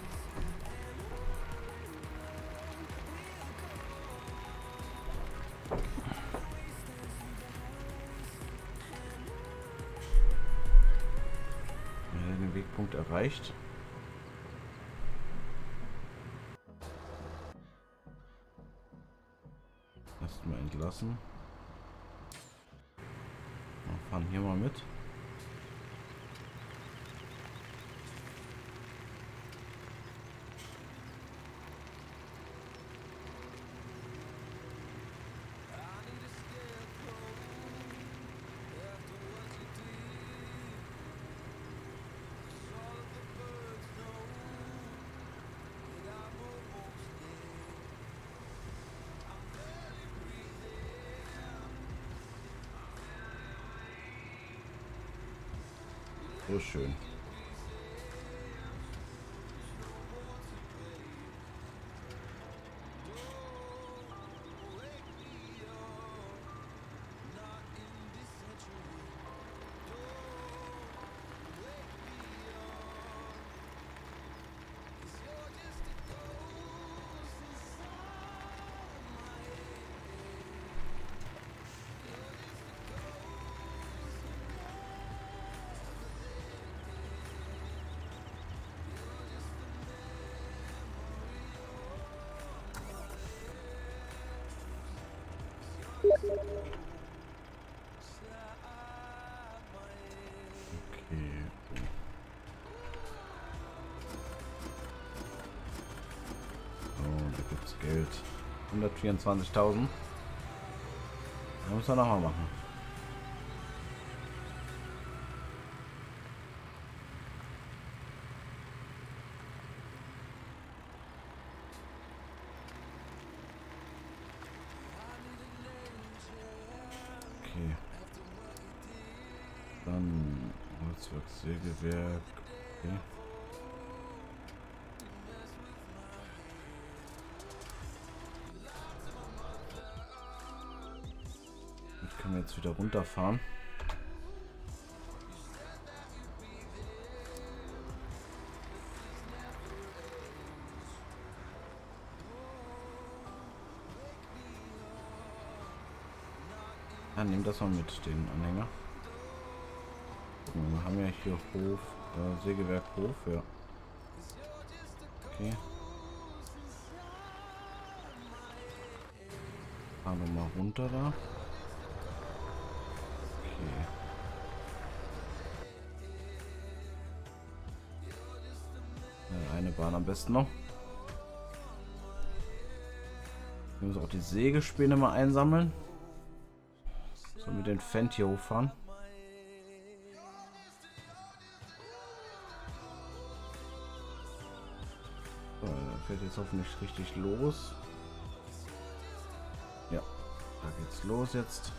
Den Wegpunkt erreicht. Erstmal entlassen. Wir fahren hier mal mit. So schön. Okay. Oh, da gibt's Geld. 124.000. Da müssen wir nochmal machen. Okay. Dann Holzwerk, Sägewerk. Okay. Damit können wir jetzt wieder runterfahren. Ja, nehmen das mal mit, den Anhänger. Wir haben ja hier Hof, Sägewerk Hof, ja. Okay. Fahren wir mal runter da. Okay. Ja, eine Bahn am besten noch. Wir müssen auch die Sägespäne mal einsammeln. So, mit den Fendt hier hochfahren. So, dann fährt jetzt hoffentlich richtig los. Ja, da geht's los jetzt.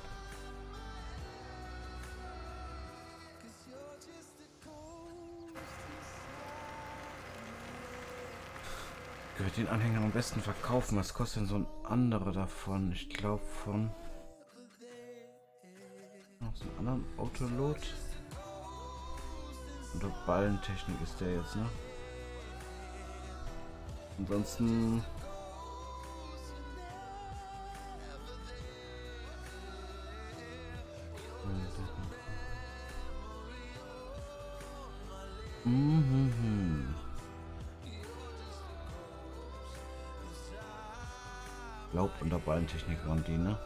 Ich würde den Anhänger am besten verkaufen. Was kostet denn so ein anderer davon? Ich glaube von... Noch so einen anderen Autolot. Unter Ballentechnik ist der jetzt, ne? Ansonsten... Glaub, unter Ballentechnik waren die, ne?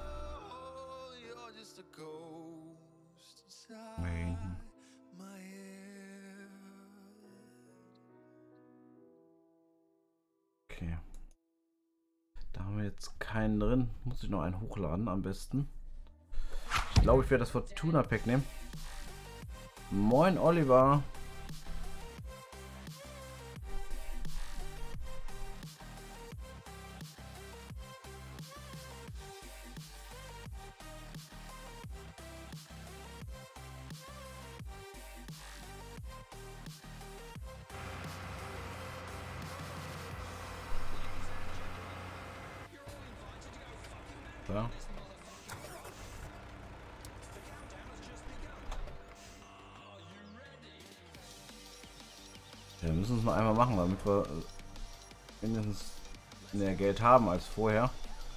Okay. Da haben wir jetzt keinen drin. Muss ich noch einen hochladen am besten. Ich glaube, ich werde das Fortuna Pack nehmen. Moin, Oliver. Ja. Ja, wir müssen es noch einmal machen, damit wir mindestens mehr Geld haben als vorher.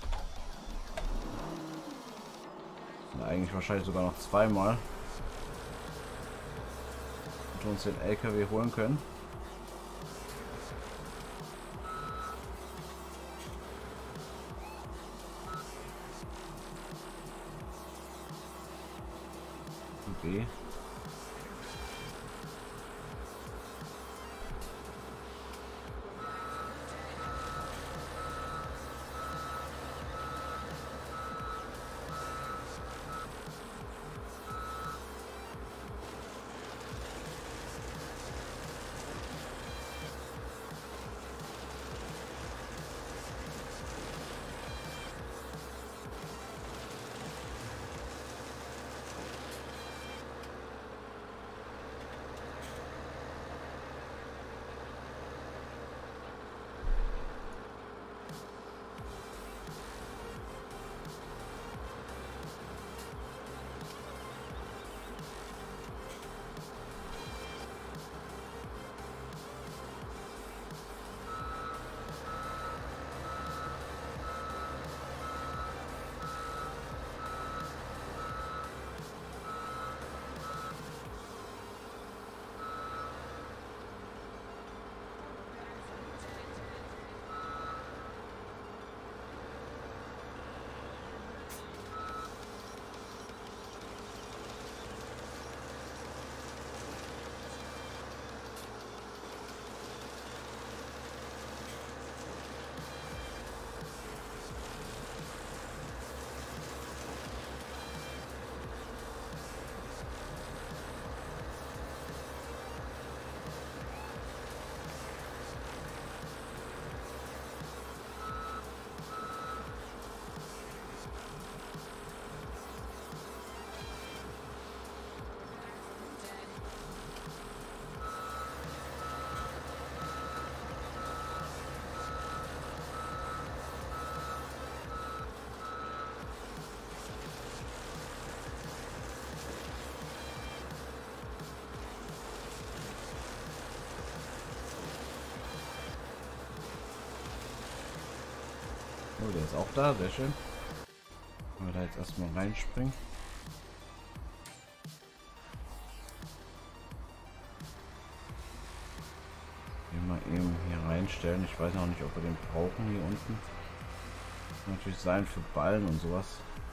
Ja, eigentlich wahrscheinlich sogar noch zweimal. Und wir uns den LKW holen können. Okay. der ist auch da, sehr schön. Wenn wir da jetzt erstmal reinspringen. Den mal eben hier reinstellen. Ich weiß noch nicht, ob wir den brauchen hier unten. Kann natürlich sein für Ballen und sowas.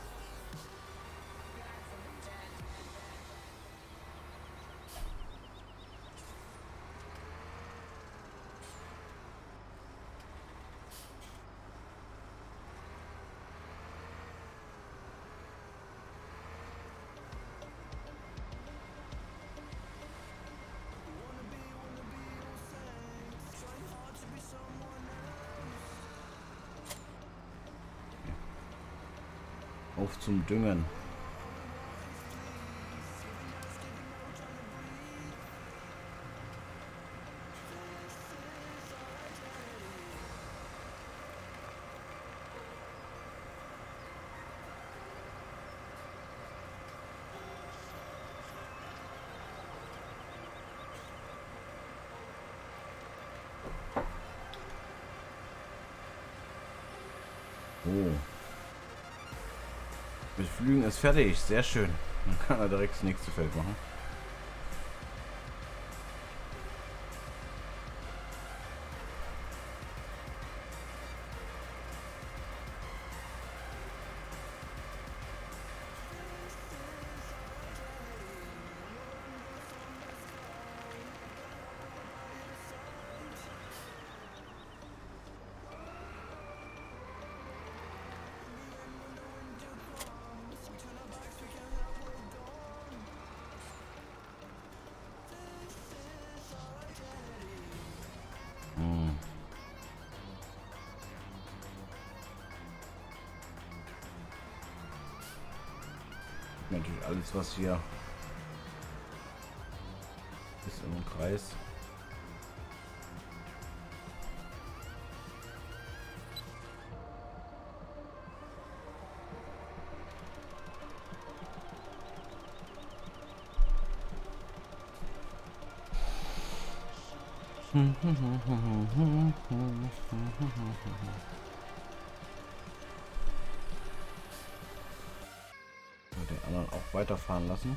Auf zum Düngen. Oh. Mit Flügen ist fertig. Sehr schön. Dann kann er direkt das nächste Feld machen. Natürlich alles, was hier ist im Kreis. Den anderen auch weiterfahren lassen.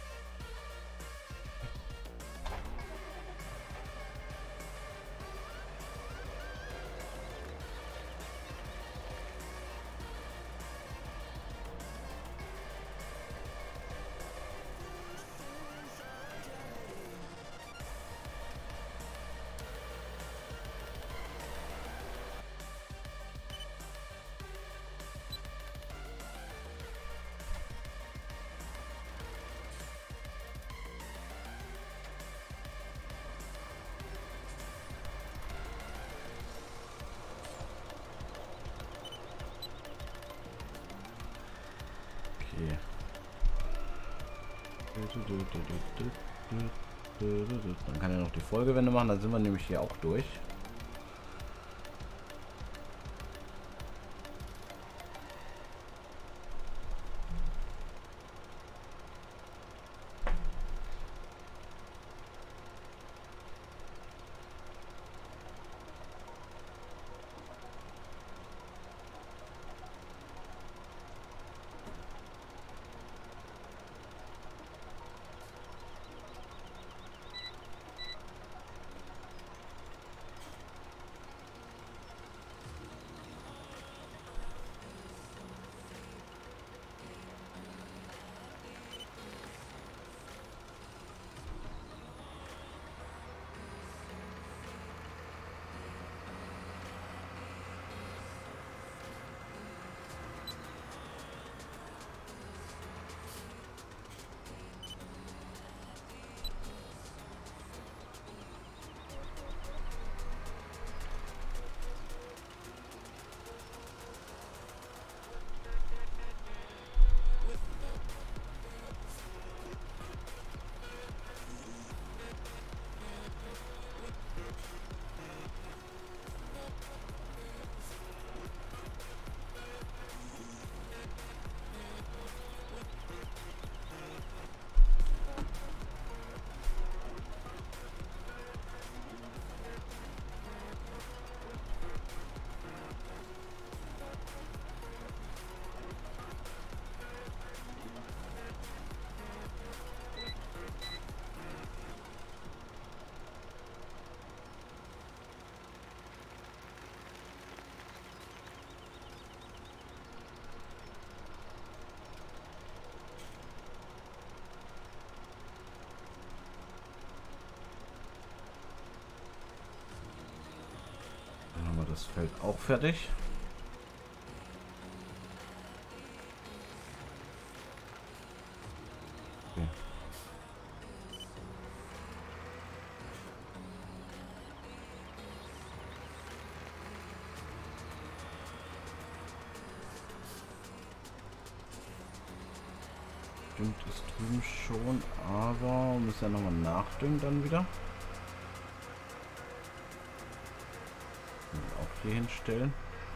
Okay. Dann kann er noch die Folgewende machen, dann sind wir nämlich hier auch durch. Das Feld auch fertig. Okay. Düngt es drüben schon, aber müssen ja nochmal nachdüngen dann wieder. Auch hier hinstellen.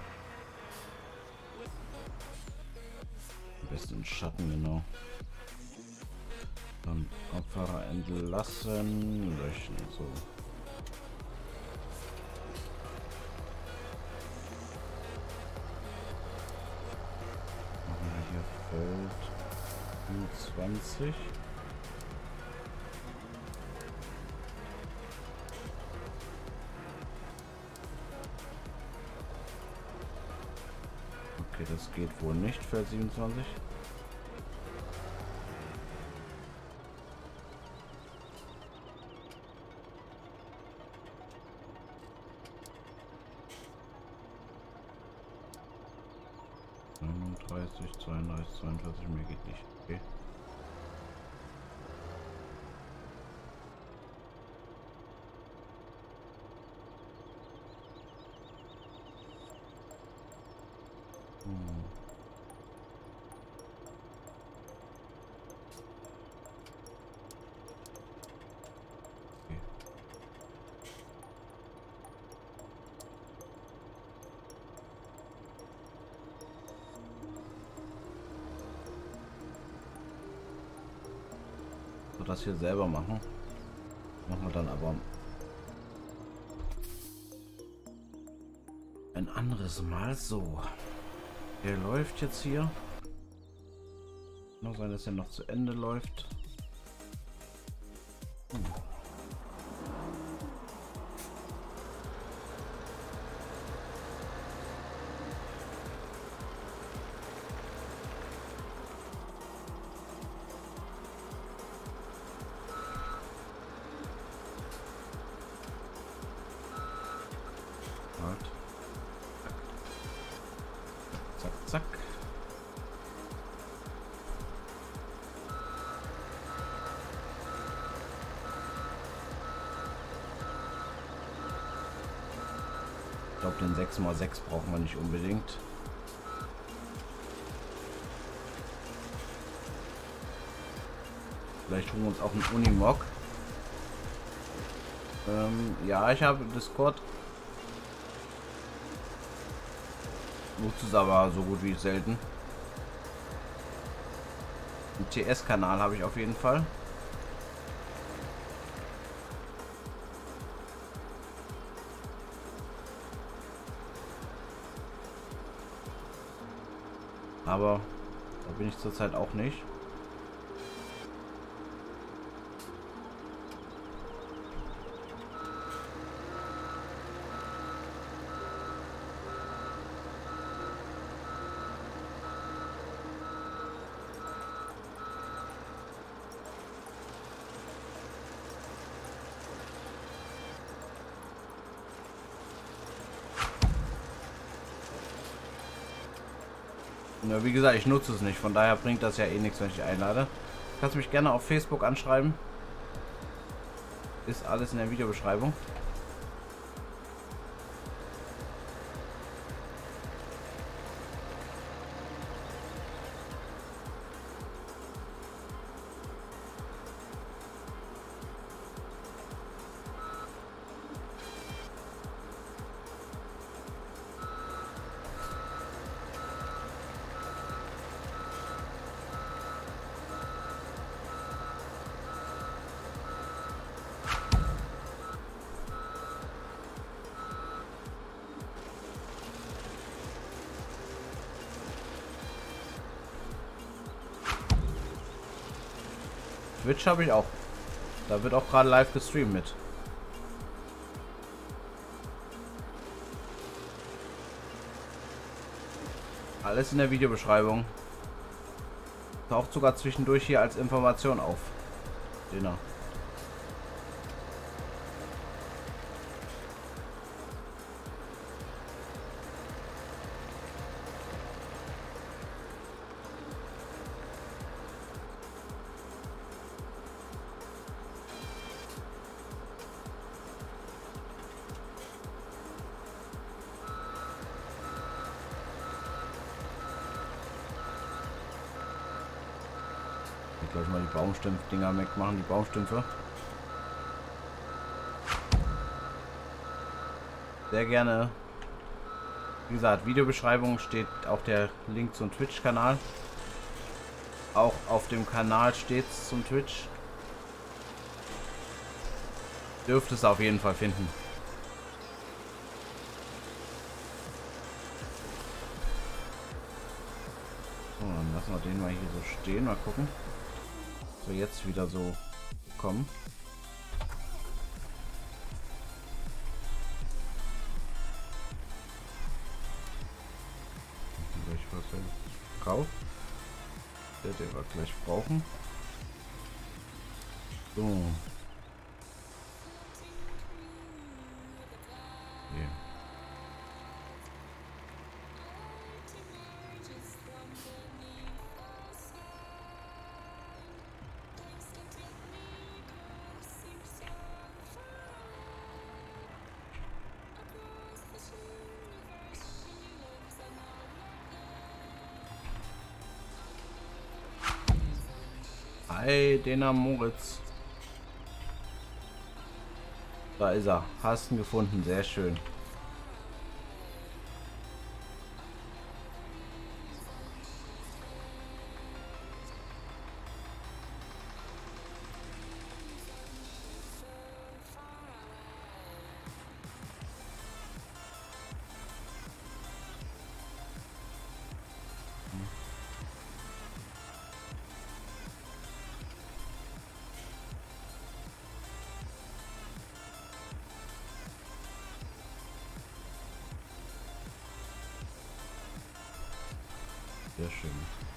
Am besten in Schatten, genau. Dann Abfahrer entlassen, löschen, so. Machen wir hier Feld 25. Okay, das geht wohl nicht, Feld 27. ...39, 32, 42, mehr geht nicht. Okay. So, das hier selber machen. Machen wir dann aber ein anderes Mal. So, der läuft jetzt hier. Noch sein, dass er noch zu Ende läuft. Zack, zack. Ich glaube, den 6x6 brauchen wir nicht unbedingt. Vielleicht holen wir uns auch einen Unimog. Ja, ich habe Discord. Nutze es aber so gut wie selten. Einen TS-Kanal habe ich auf jeden Fall. Aber da bin ich zurzeit auch nicht. Ja, wie gesagt, ich nutze es nicht, von daher bringt das ja eh nichts, wenn ich dich einlade. Du kannst mich gerne auf Facebook anschreiben. Ist alles in der Videobeschreibung. Twitch habe ich auch. Da wird auch gerade live gestreamt mit. Alles in der Videobeschreibung. Taucht sogar zwischendurch hier als Information auf. Genau. gleich mal die Baumstumpf-Dinger wegmachen, die Baumstümpfe. Sehr gerne. Wie gesagt, Videobeschreibung steht auch der Link zum Twitch-Kanal. Auch auf dem Kanal steht es zum Twitch. Dürfte es auf jeden Fall finden. So, dann lassen wir den mal hier so stehen. Mal gucken, was wir jetzt wieder so kommen. Drauf. Der wir gleich brauchen. So. Hier. Hi, Dena Moritz. Da ist er. Hast ihn gefunden. Sehr schön. Sehr schön.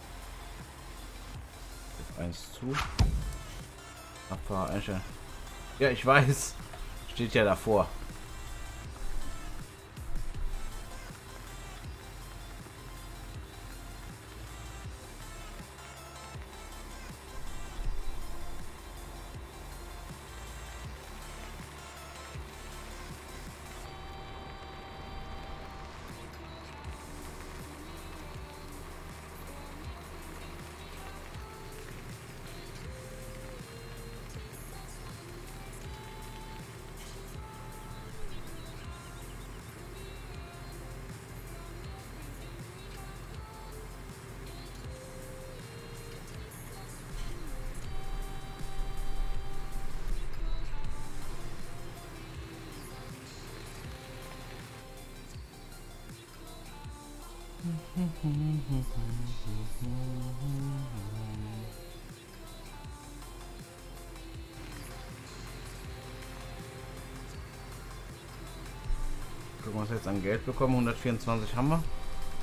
Jetzt eins zu. Abfahr Eiche. Ja, ich weiß. Steht ja davor. Gucken, was wir jetzt an Geld bekommen. 124 haben wir.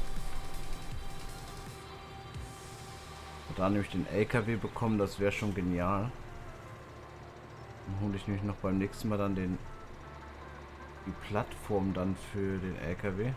Und da nämlich den LKW bekommen, das wäre schon genial. Dann hole ich nämlich noch beim nächsten Mal dann die Plattform dann für den LKW.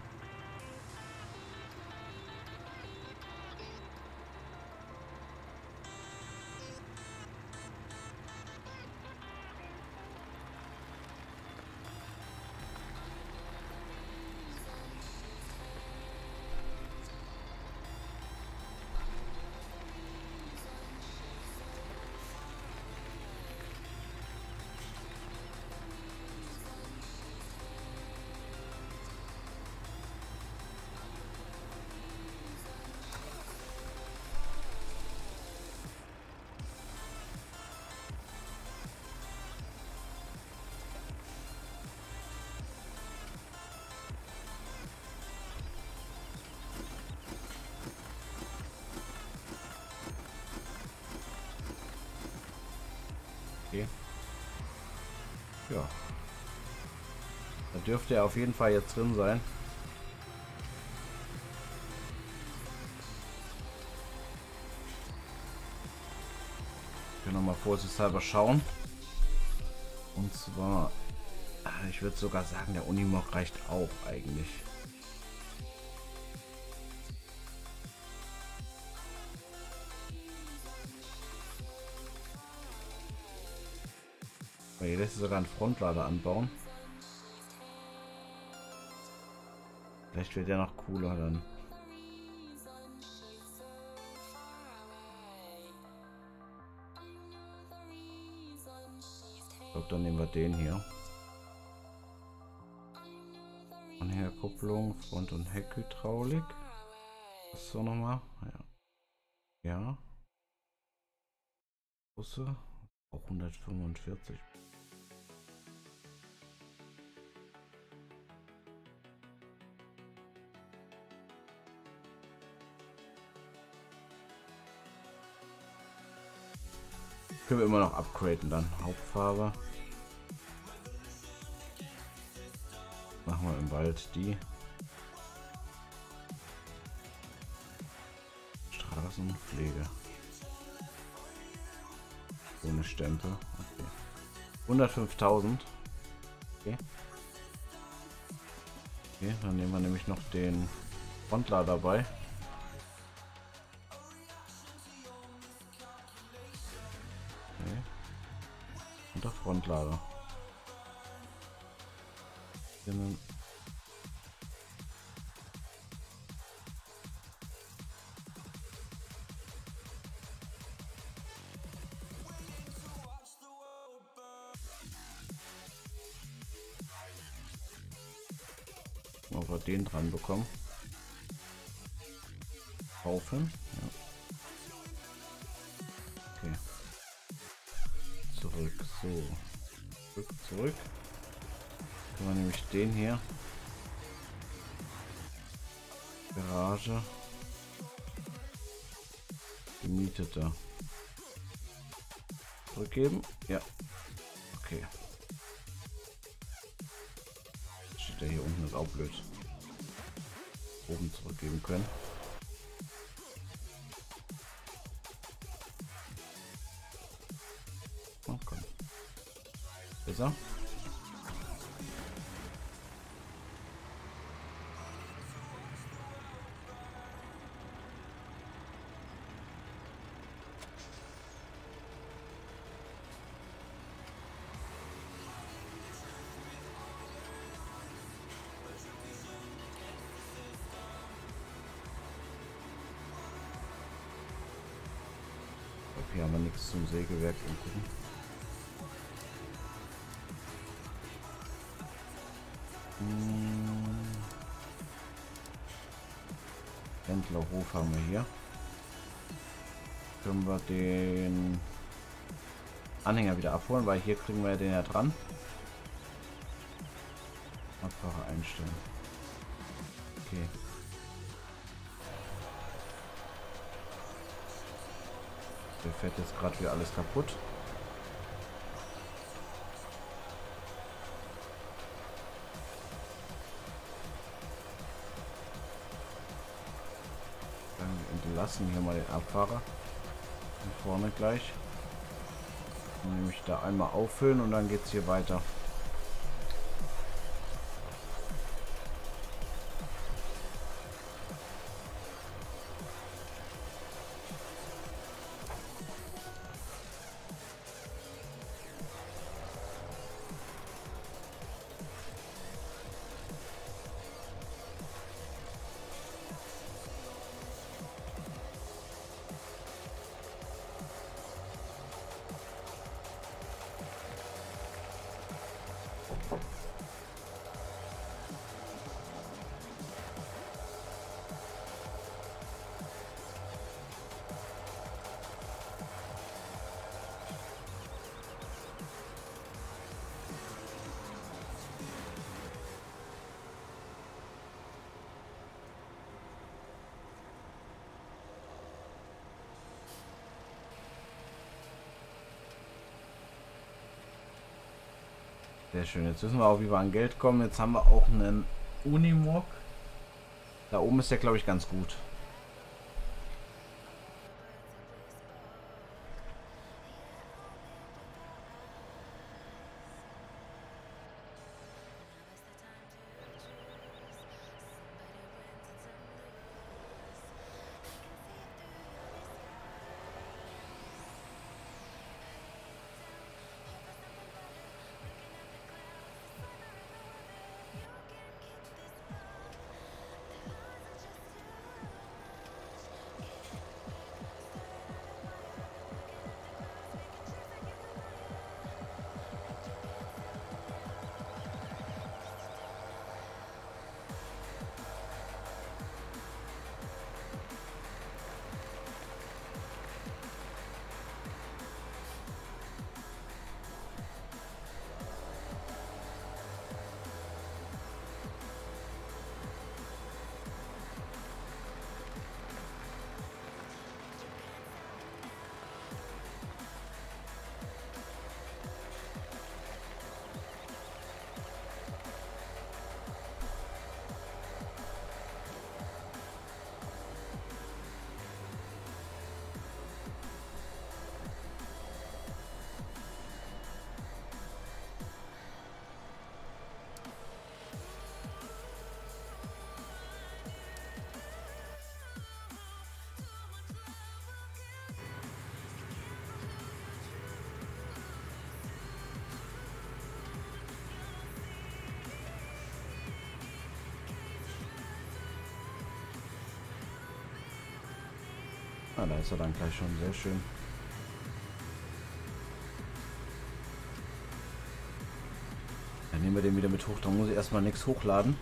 Okay. Ja. Da dürfte er auf jeden Fall jetzt drin sein. Ich will noch mal vorsichtshalber schauen. Und zwar, ich würde sogar sagen, der Unimog reicht auch eigentlich. Weil hier lässt sich sogar einen Frontlader anbauen. Vielleicht wird der noch cooler dann. glaube, dann nehmen wir den hier. Anhängerkupplung, Front- und Heckhydraulik. Was so nochmal? Ja. Ja. Busse. Auch 145. Können wir immer noch upgraden dann. Hauptfarbe. Machen wir im Wald die. Straßenpflege. Ohne Stempel. Okay. 105.000. Okay. Okay, dann nehmen wir nämlich noch den Frontlader dabei. Okay. Und der Frontlader. Ob wir den dran bekommen. Kaufen. Ja. Okay. Zurück. So. Zurück. Können wir nämlich den hier. Garage. Gemietete. Zurückgeben. Ja. Okay. Steht der hier unten, ist auch blöd. Oben zurückgeben können. Oh, komm. Besser. Hier haben wir nichts zum Sägewerk gucken. Händlerhof haben wir hier. Können wir den Anhänger wieder abholen, weil hier kriegen wir den ja dran. Abfahrer einstellen. Okay. Der fährt jetzt gerade wieder alles kaputt. Dann entlassen hier mal den Abfahrer. Von vorne gleich. Dann nehme ich da einmal auffüllen und dann geht es hier weiter. Sehr schön. Jetzt wissen wir auch, wie wir an Geld kommen. Jetzt haben wir auch einen Unimog. Da oben ist der, glaube ich, ganz gut. Ah, da ist er dann gleich schon. Sehr schön. Dann nehmen wir den wieder mit hoch. Da muss ich erstmal nichts hochladen.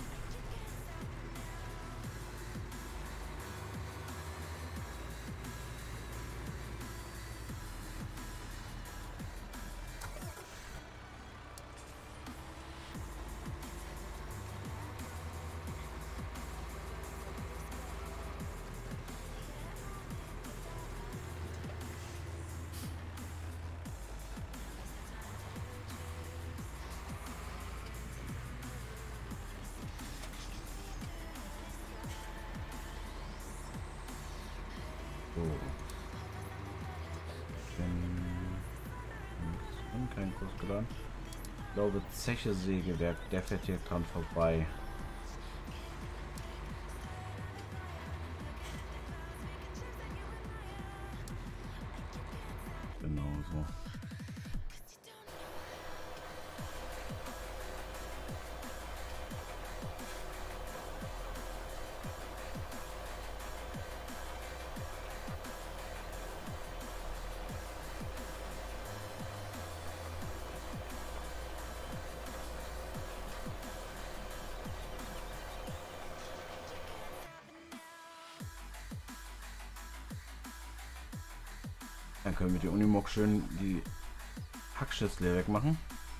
So. Kein Kurs geladen. Ich glaube, Zeche Sägewerk, der fährt hier dran vorbei. Genau so. Dann können wir die Unimog schön die Hackschützle wegmachen.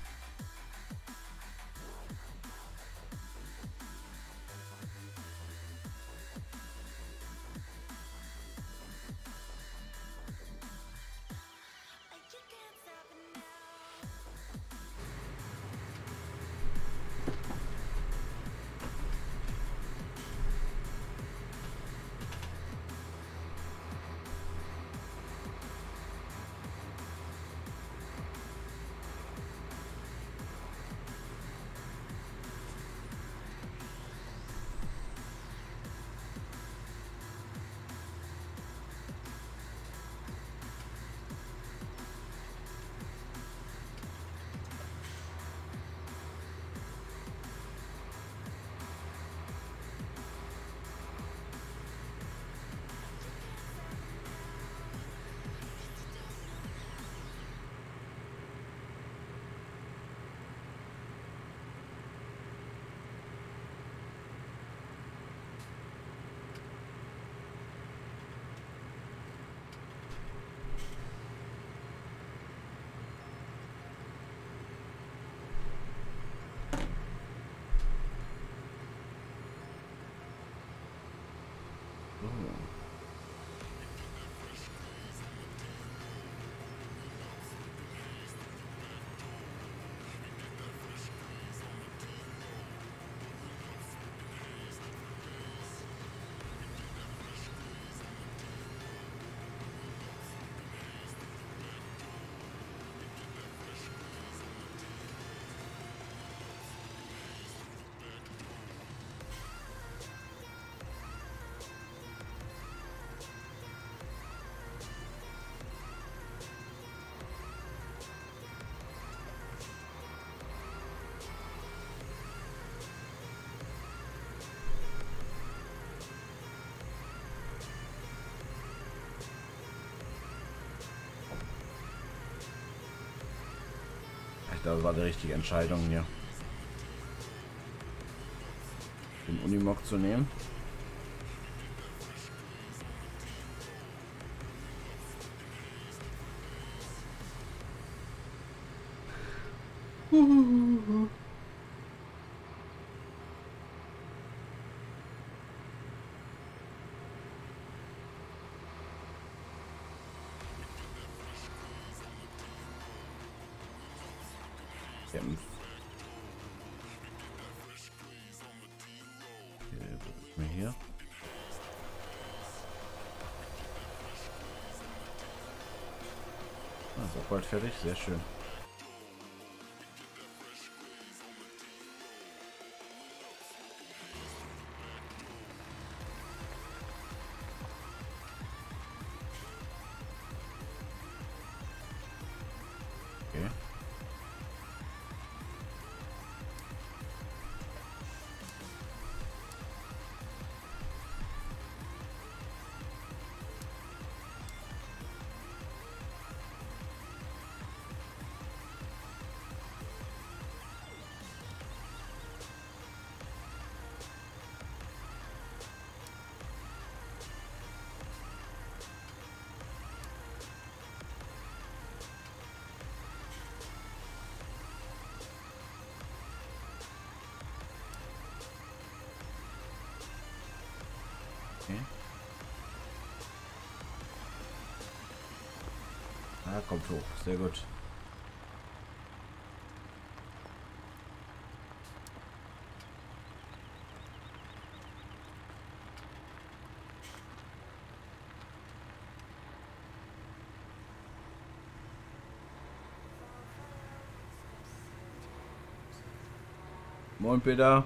So. Ich glaube, das war die richtige Entscheidung hier, den Unimog zu nehmen. Hier. Ah, ist auch bald fertig, sehr schön. Okay. Okay. Ah, kommt hoch. Sehr gut. Moin, Peter.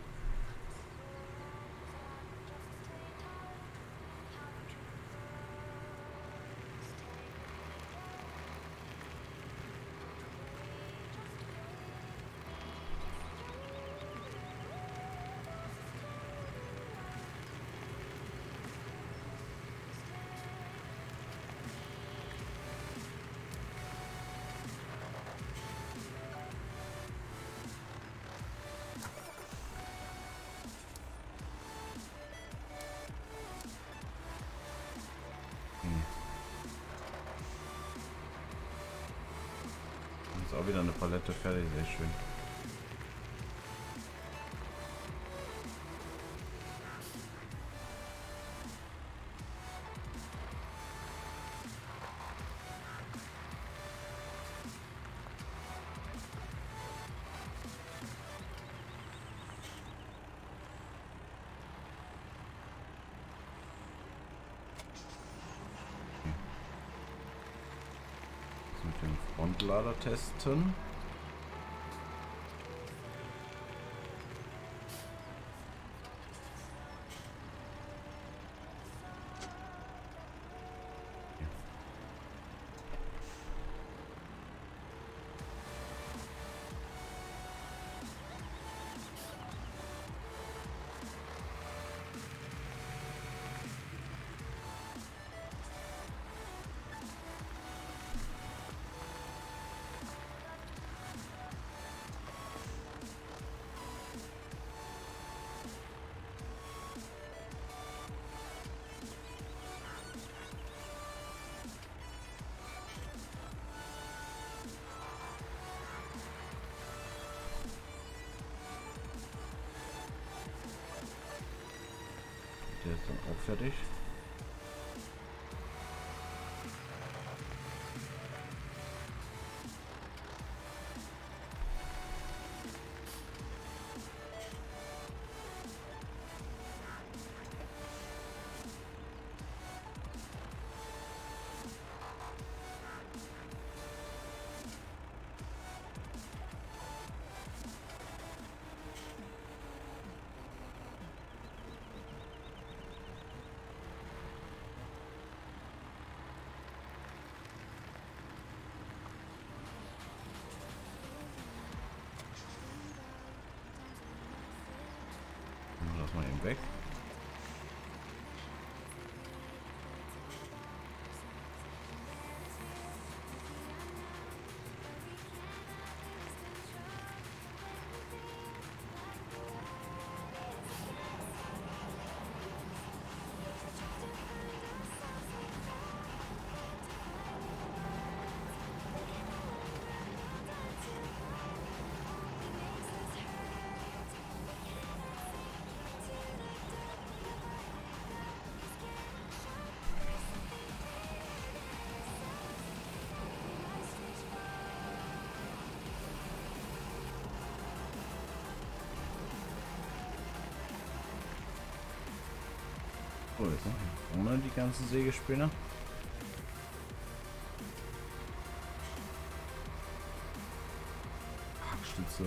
Ist auch wieder eine Palette fertig, sehr schön. Mit dem Frontlader testen. Der ist dann auch fertig. Das mal eben weg. So, jetzt noch hier vorne die ganzen Sägespäne. Hackstütze.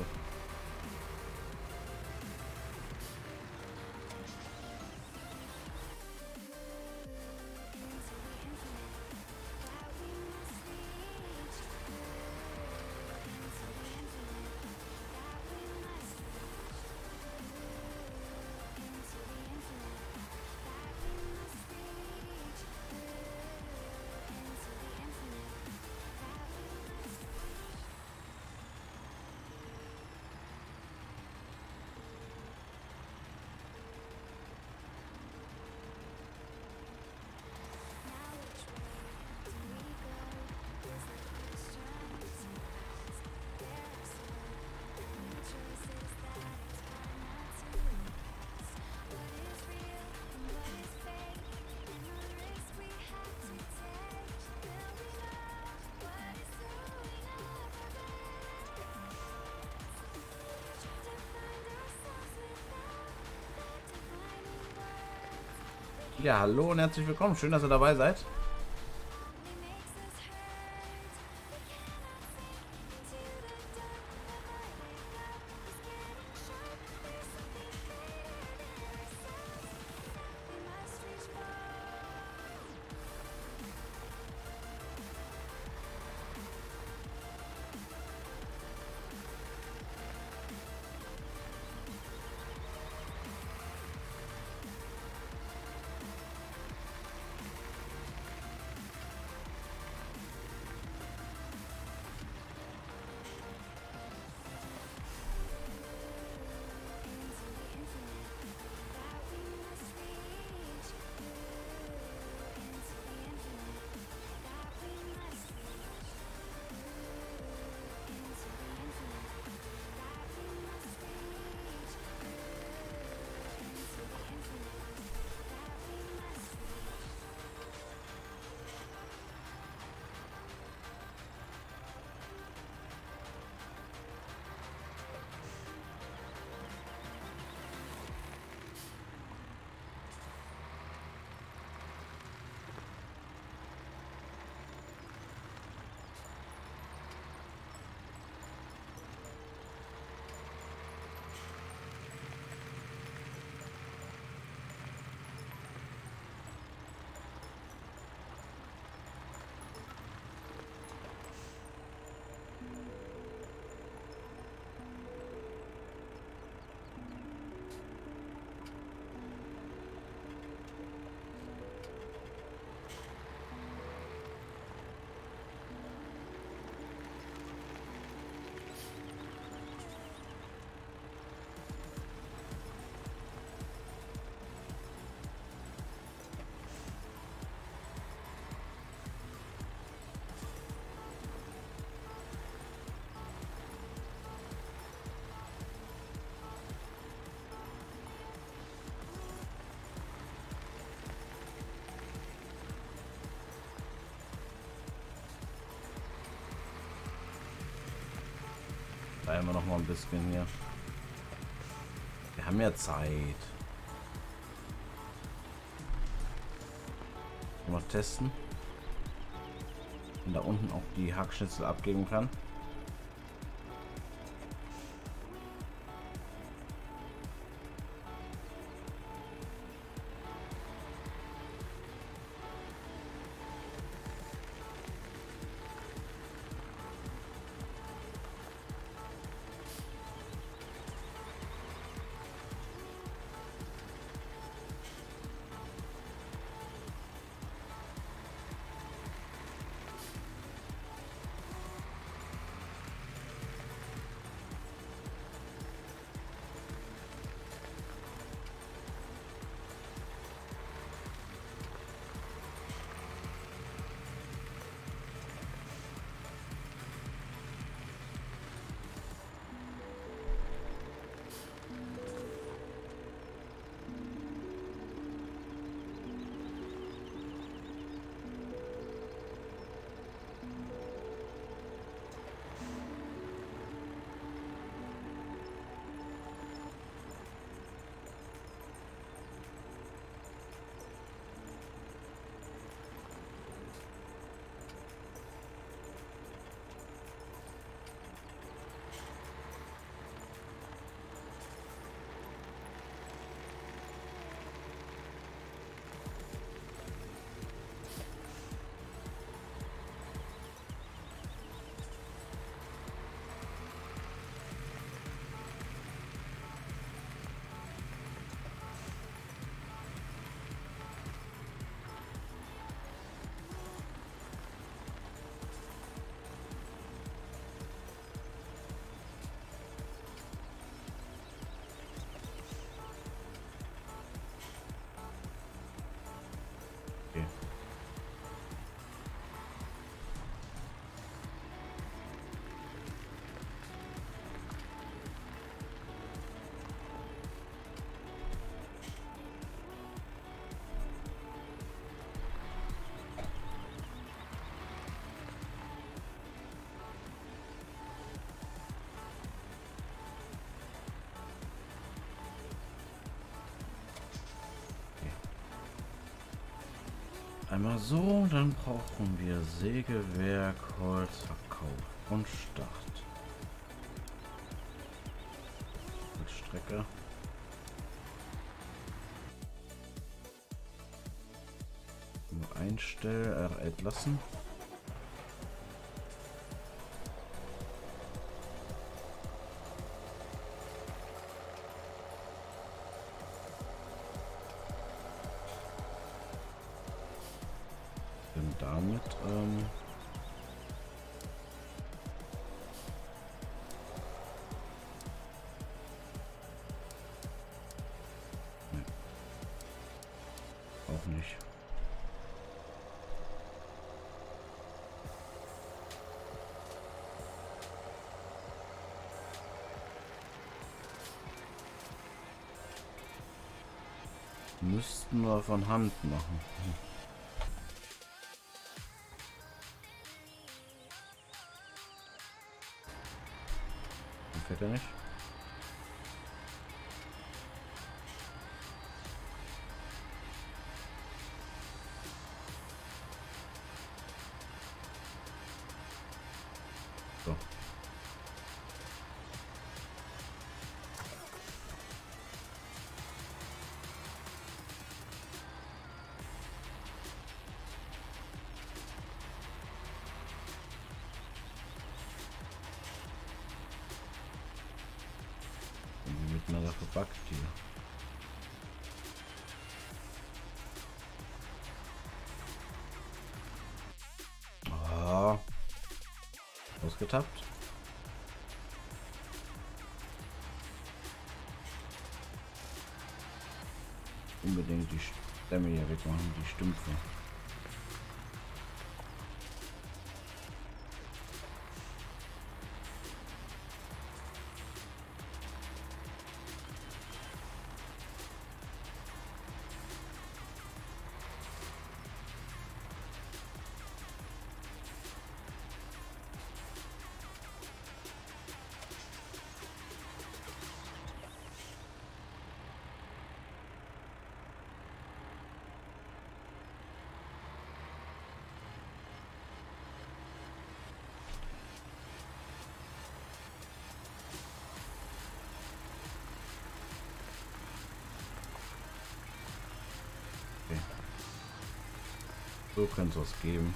Ja, hallo und herzlich willkommen. Schön, dass ihr dabei seid. Bleiben wir noch mal ein bisschen hier. Wir haben ja Zeit. Noch testen. Und da unten auch die Hackschnitzel abgeben kann. Einmal so, dann brauchen wir Sägewerk, Holzverkauf und Start. Strecke. Nur einstellen, entlassen. Denn damit nee. Auch nicht. Müssten wir von Hand machen. Fährt er nicht? So. Und miteinander verbuggt hier. Ah. Ausgetappt. Unbedingt die Stämme hier wegmachen, die Stümpfe. Okay. So könnte es was geben.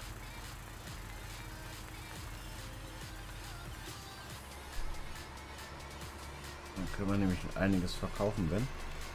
Dann können wir nämlich einiges verkaufen, wenn.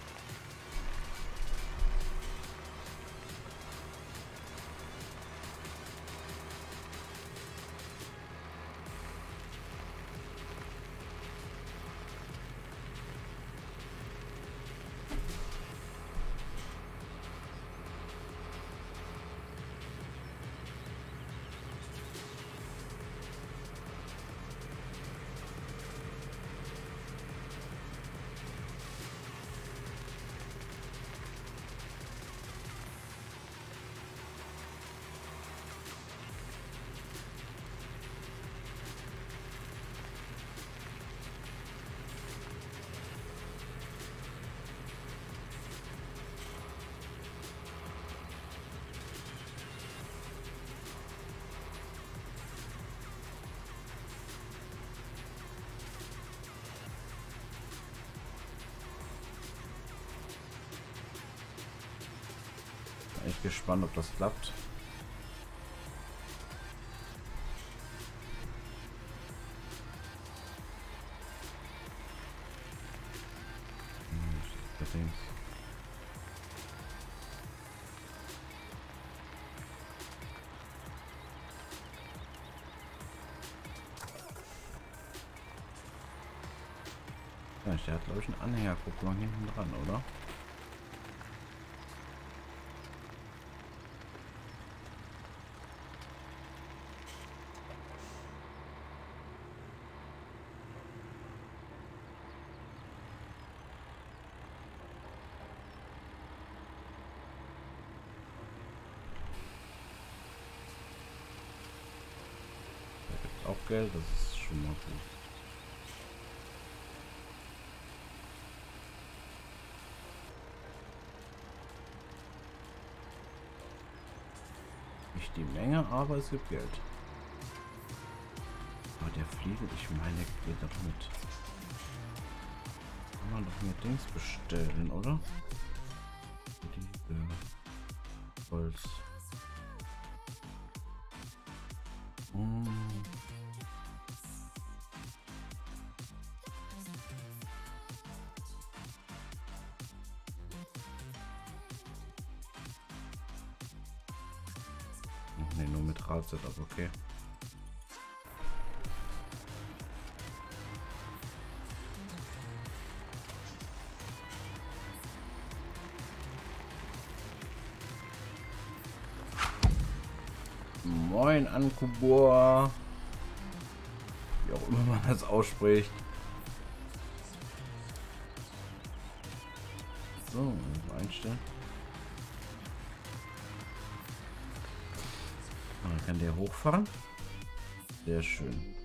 Echt gespannt, ob das klappt. Ja, der hat, glaube ich, einen Anhängerkupplung hinten dran, oder? Da gibt es auch Geld, das ist schon mal gut. nicht die Menge, aber es gibt Geld. Aber der Fliegel, ich meine, geht das mit. Kann man doch mit Dings bestellen, oder? Die Holz. Ne, nur mit Rad-Setup, okay. Moin, Ankubor. Wie auch immer man das ausspricht. So, einstellen. Dann kann der hochfahren. Sehr schön.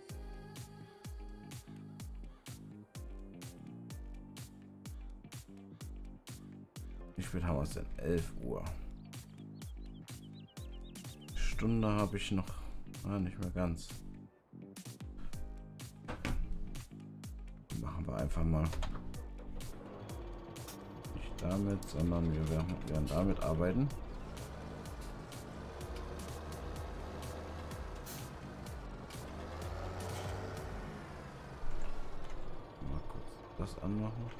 Wie spät haben wir es denn? 11 Uhr. Stunde habe ich noch. Nicht mehr ganz. Machen wir einfach mal. Nicht damit, sondern wir werden damit arbeiten. Mal kurz das anmachen.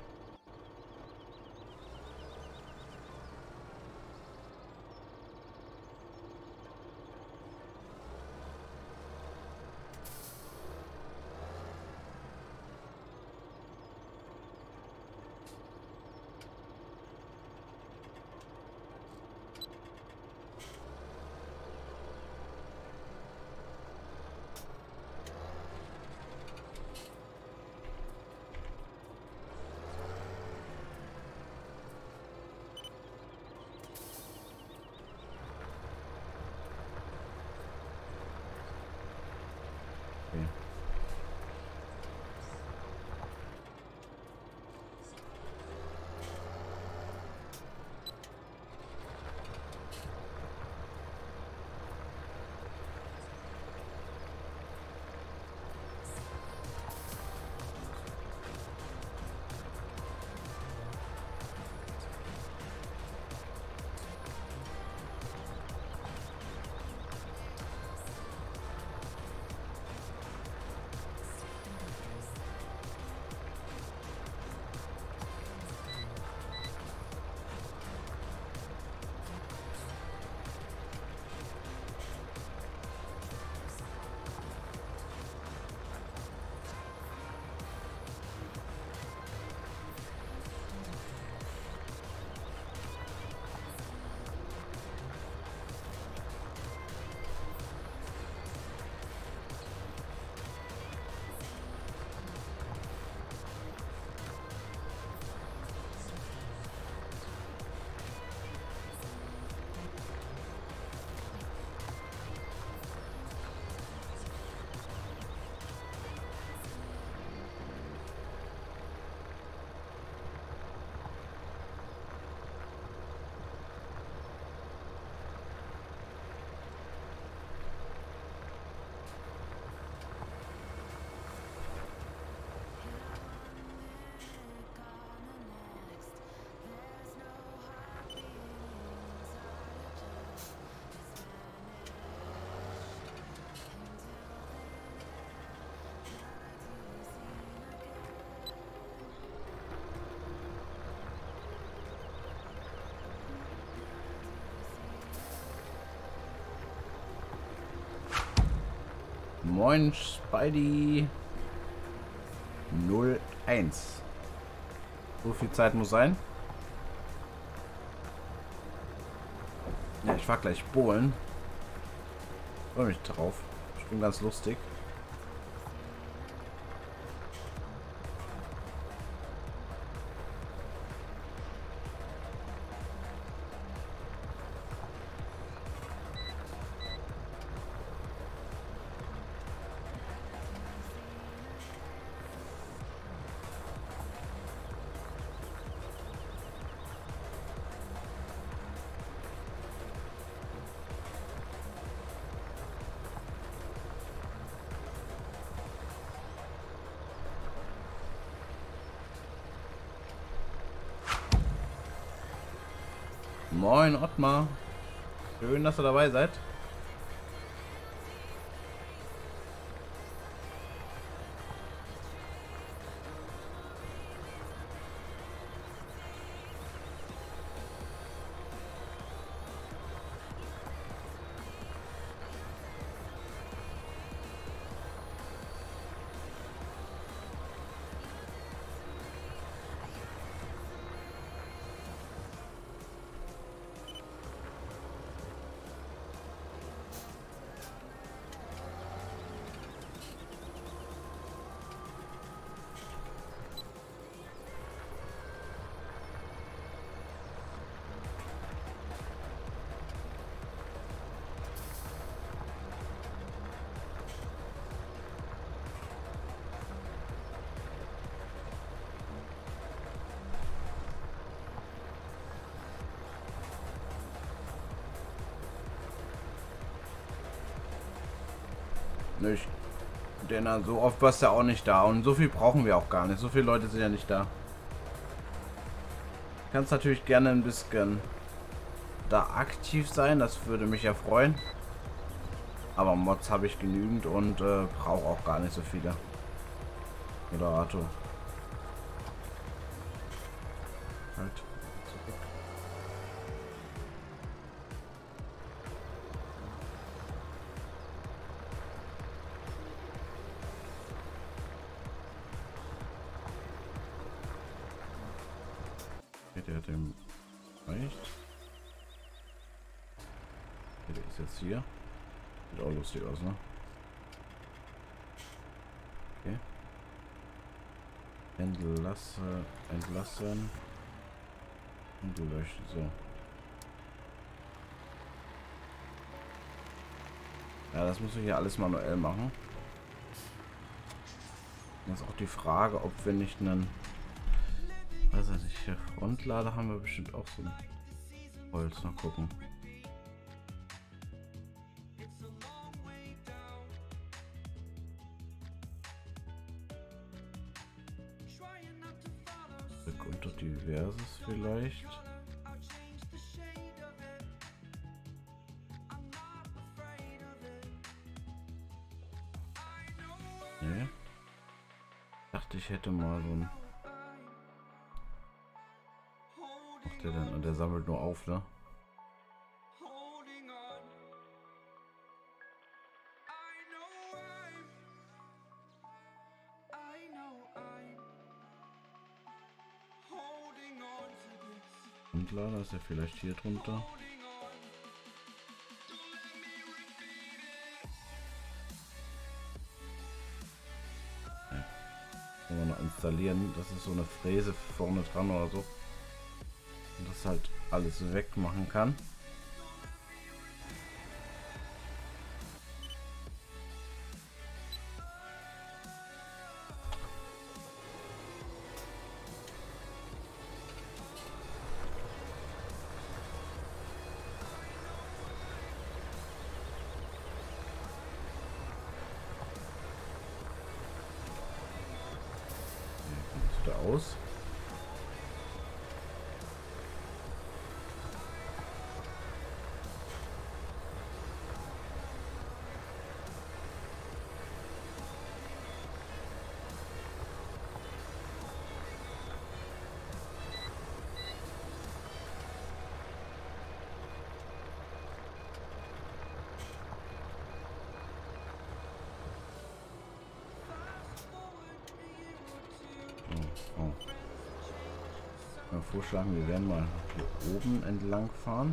Okay. Moin Spidey 01. So viel Zeit muss sein. Ja, ich fahr gleich Bohlen. Freue mich drauf. Ich bin ganz lustig. Moin Ottmar. Schön, dass ihr dabei seid. Nicht. Denn so oft warst du auch nicht da. Und so viel brauchen wir auch gar nicht. So viele Leute sind ja nicht da. Kannst natürlich gerne ein bisschen da aktiv sein. Das würde mich ja freuen. Aber Mods habe ich genügend und brauche auch gar nicht so viele. Moderator. Halt. Zurück. Der hat dem reicht. Der ist jetzt hier. Sieht auch lustig aus, ne? Okay. Entlassen. Und gelöscht. So. Ja, das muss ich hier alles manuell machen. Jetzt auch die Frage, ob wir nicht einen... Weiß ich nicht, hier Frontlader haben wir bestimmt auch so ein Holz. Mal gucken. Unter diverses vielleicht. Nee. Dachte ich hätte mal so ein... Macht der denn? Und der sammelt nur auf, ne? Und leider ist er vielleicht hier drunter. Ja. Kann man noch installieren. Das ist so eine Fräse vorne dran oder so. Und das halt alles wegmachen kann. Hier aus. Oh. Ich würde vorschlagen, wir werden mal hier oben entlang fahren.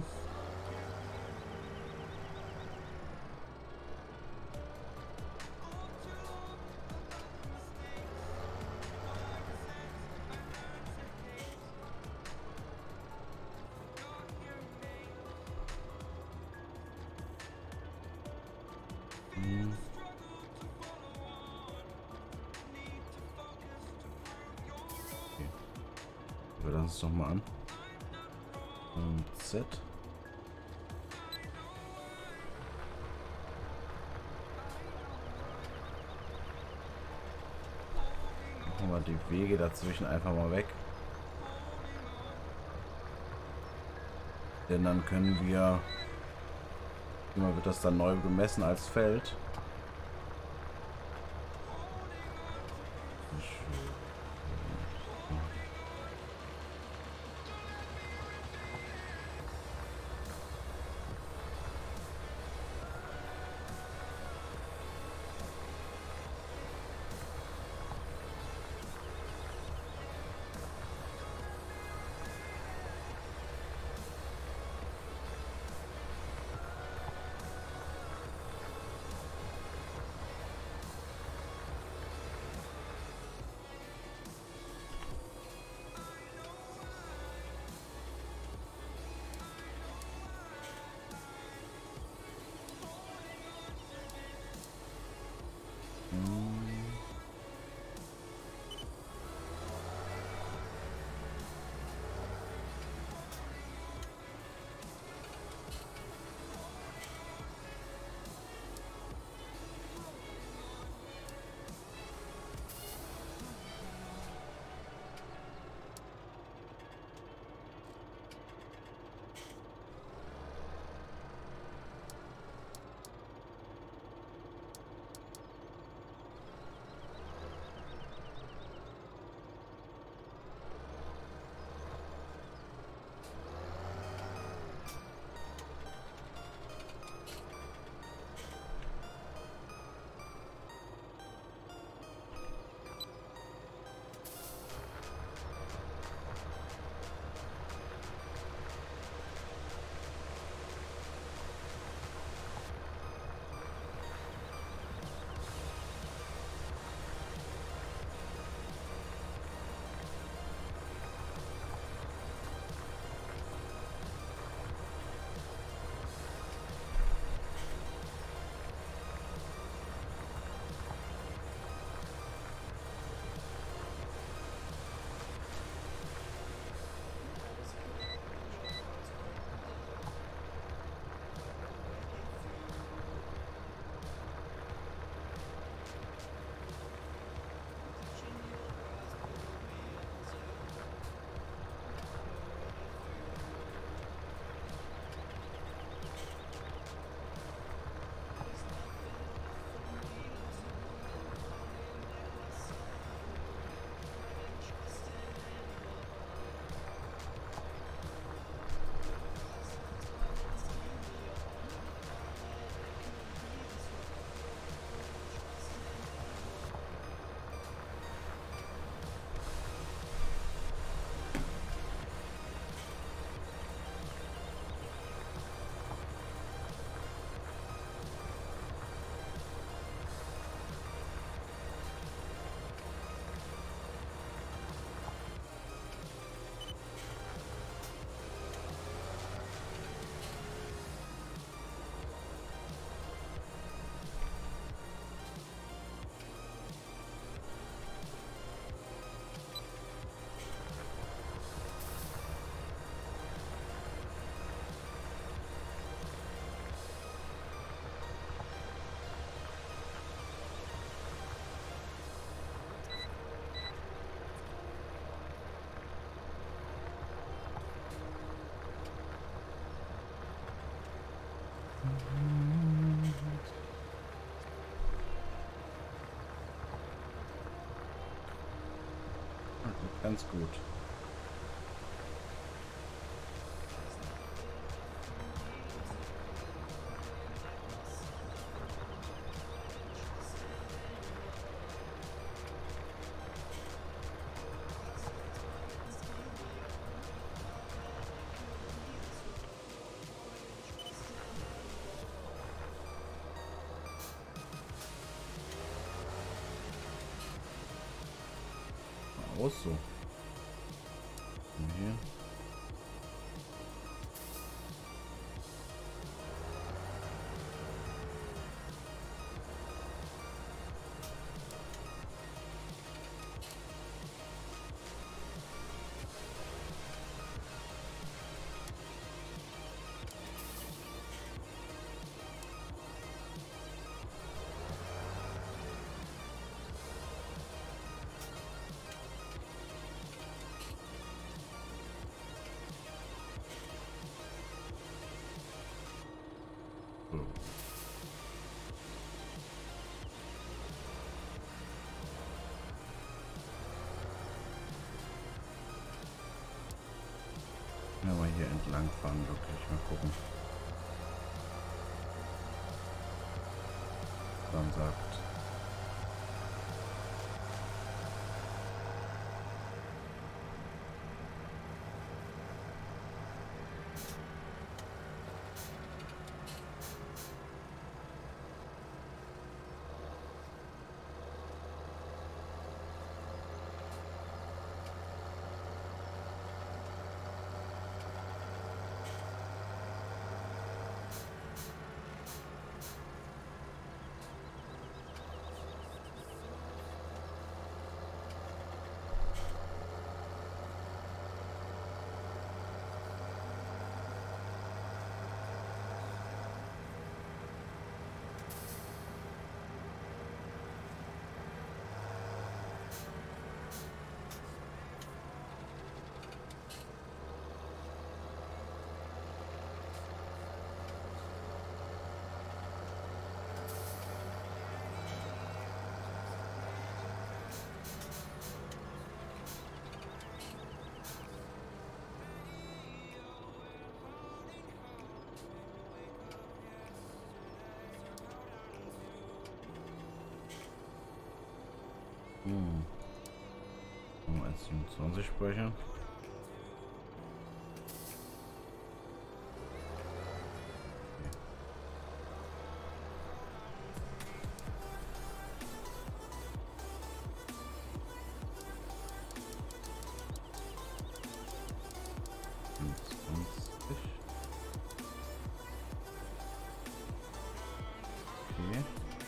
Wir lassen es doch mal an. Und Z. Machen wir die Wege dazwischen einfach mal weg. Denn dann können wir... Immer wird das dann neu gemessen als Feld. Ganz gut. Aus so. Hier. Ja, mal hier entlang fahren, wirklich. Mal gucken. Dann sagt. Hm. 1,27 speichern. Okay.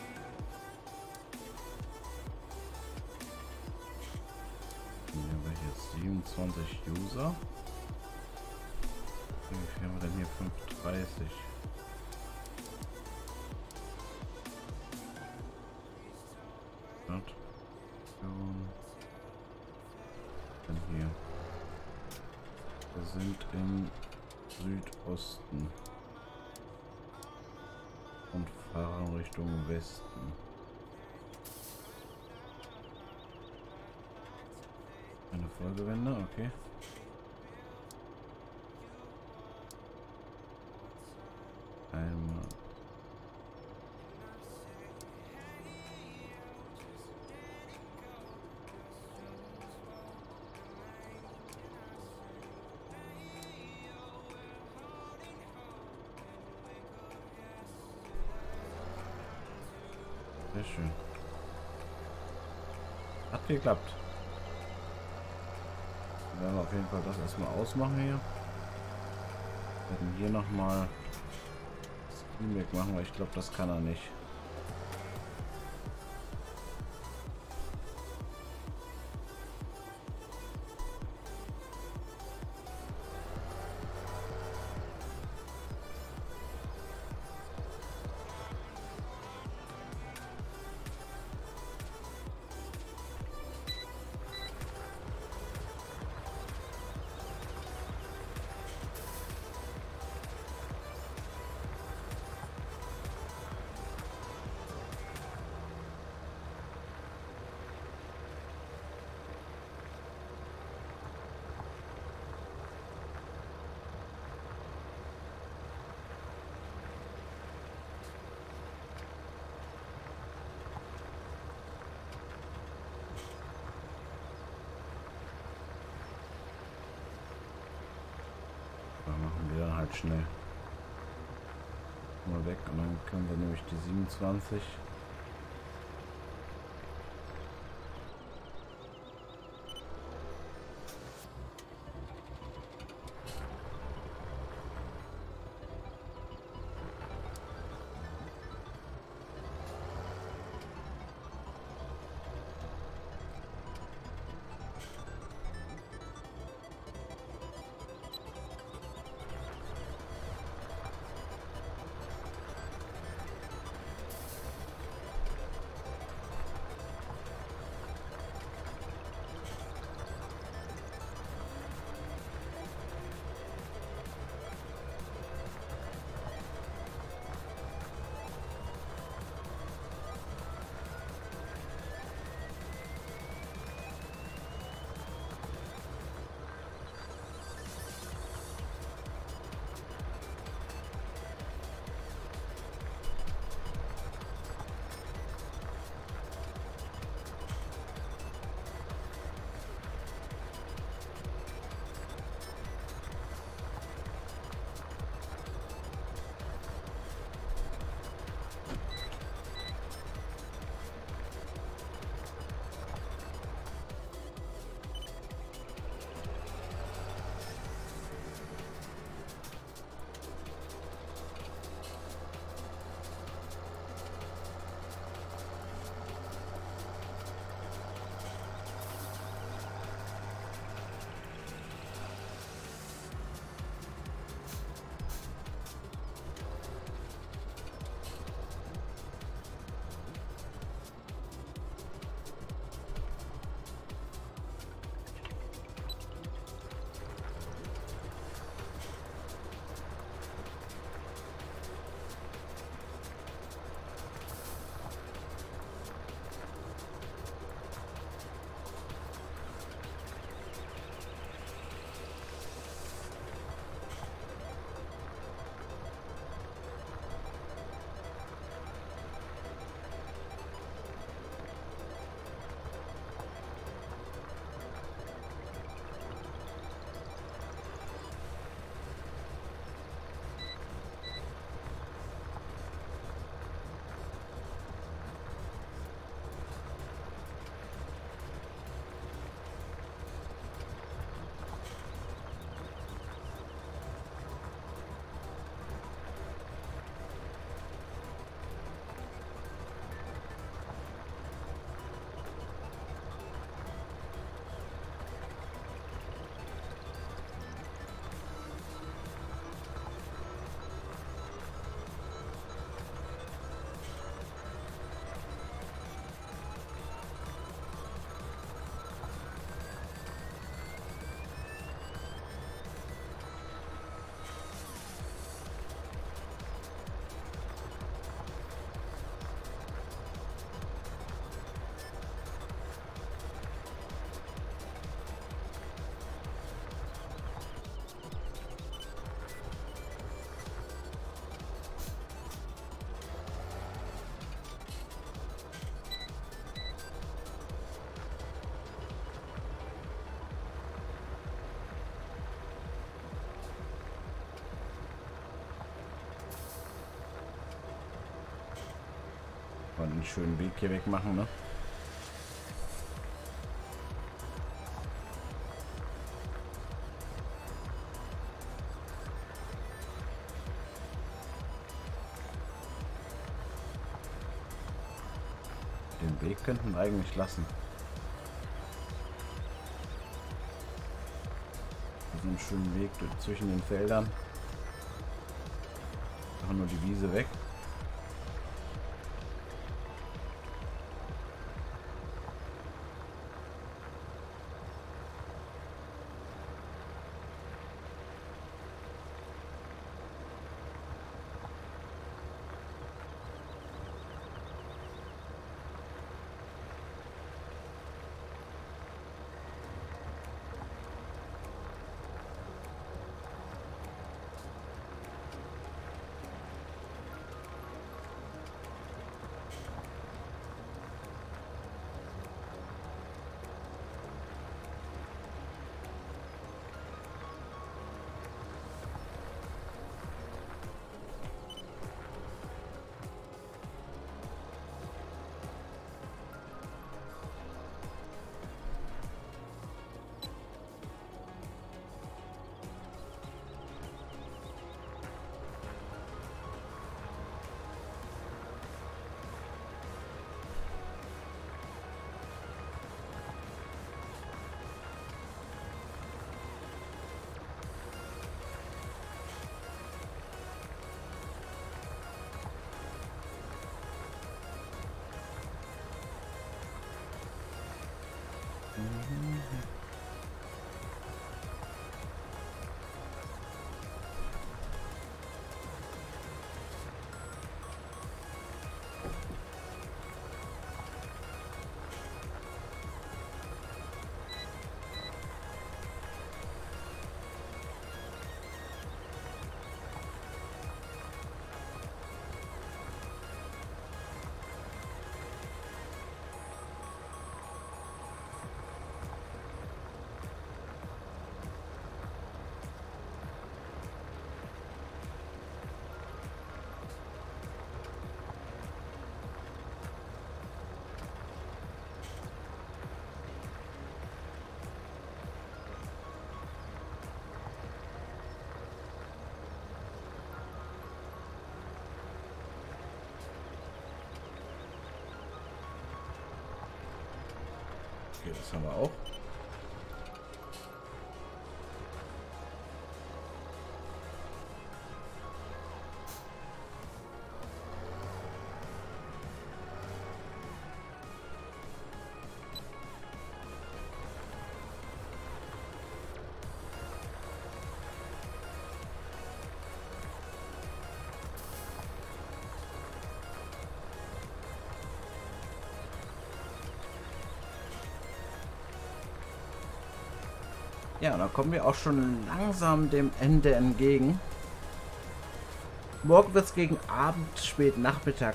Hier haben wir jetzt 27 User. Wie viel haben wir denn hier? 530. Dann hier. Wir sind im Südosten und fahren Richtung Westen. Eine Folgewende, okay. Einmal. Sehr schön. Hat geklappt. Wir werden auf jeden Fall das erstmal ausmachen hier. Wir werden hier nochmal das Team wegmachen, weil ich glaube, das kann er nicht. Machen wir dann halt schnell mal weg und dann können wir nämlich die 27 einen schönen Weg hier wegmachen, ne? Den Weg könnten wir eigentlich lassen. So einen schönen Weg zwischen den Feldern. Einfach nur die Wiese weg. Okay, das haben wir auch. Ja, und dann kommen wir auch schon langsam dem Ende entgegen. Morgen wird es gegen Abend, spät Nachmittag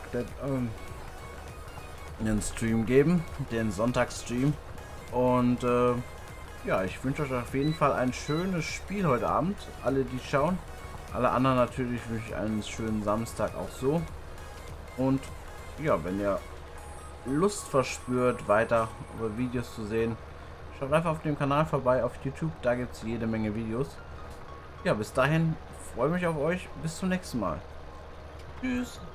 einen Stream geben, den Sonntagsstream. Und ja, ich wünsche euch auf jeden Fall ein schönes Spiel heute Abend. Alle, die schauen. Alle anderen natürlich wünsche ich einen schönen Samstag auch so. Und ja, wenn ihr Lust verspürt, weiter über Videos zu sehen, schaut einfach auf dem Kanal vorbei auf YouTube, da gibt es jede Menge Videos. Ja, bis dahin, freue mich auf euch, bis zum nächsten Mal. Tschüss.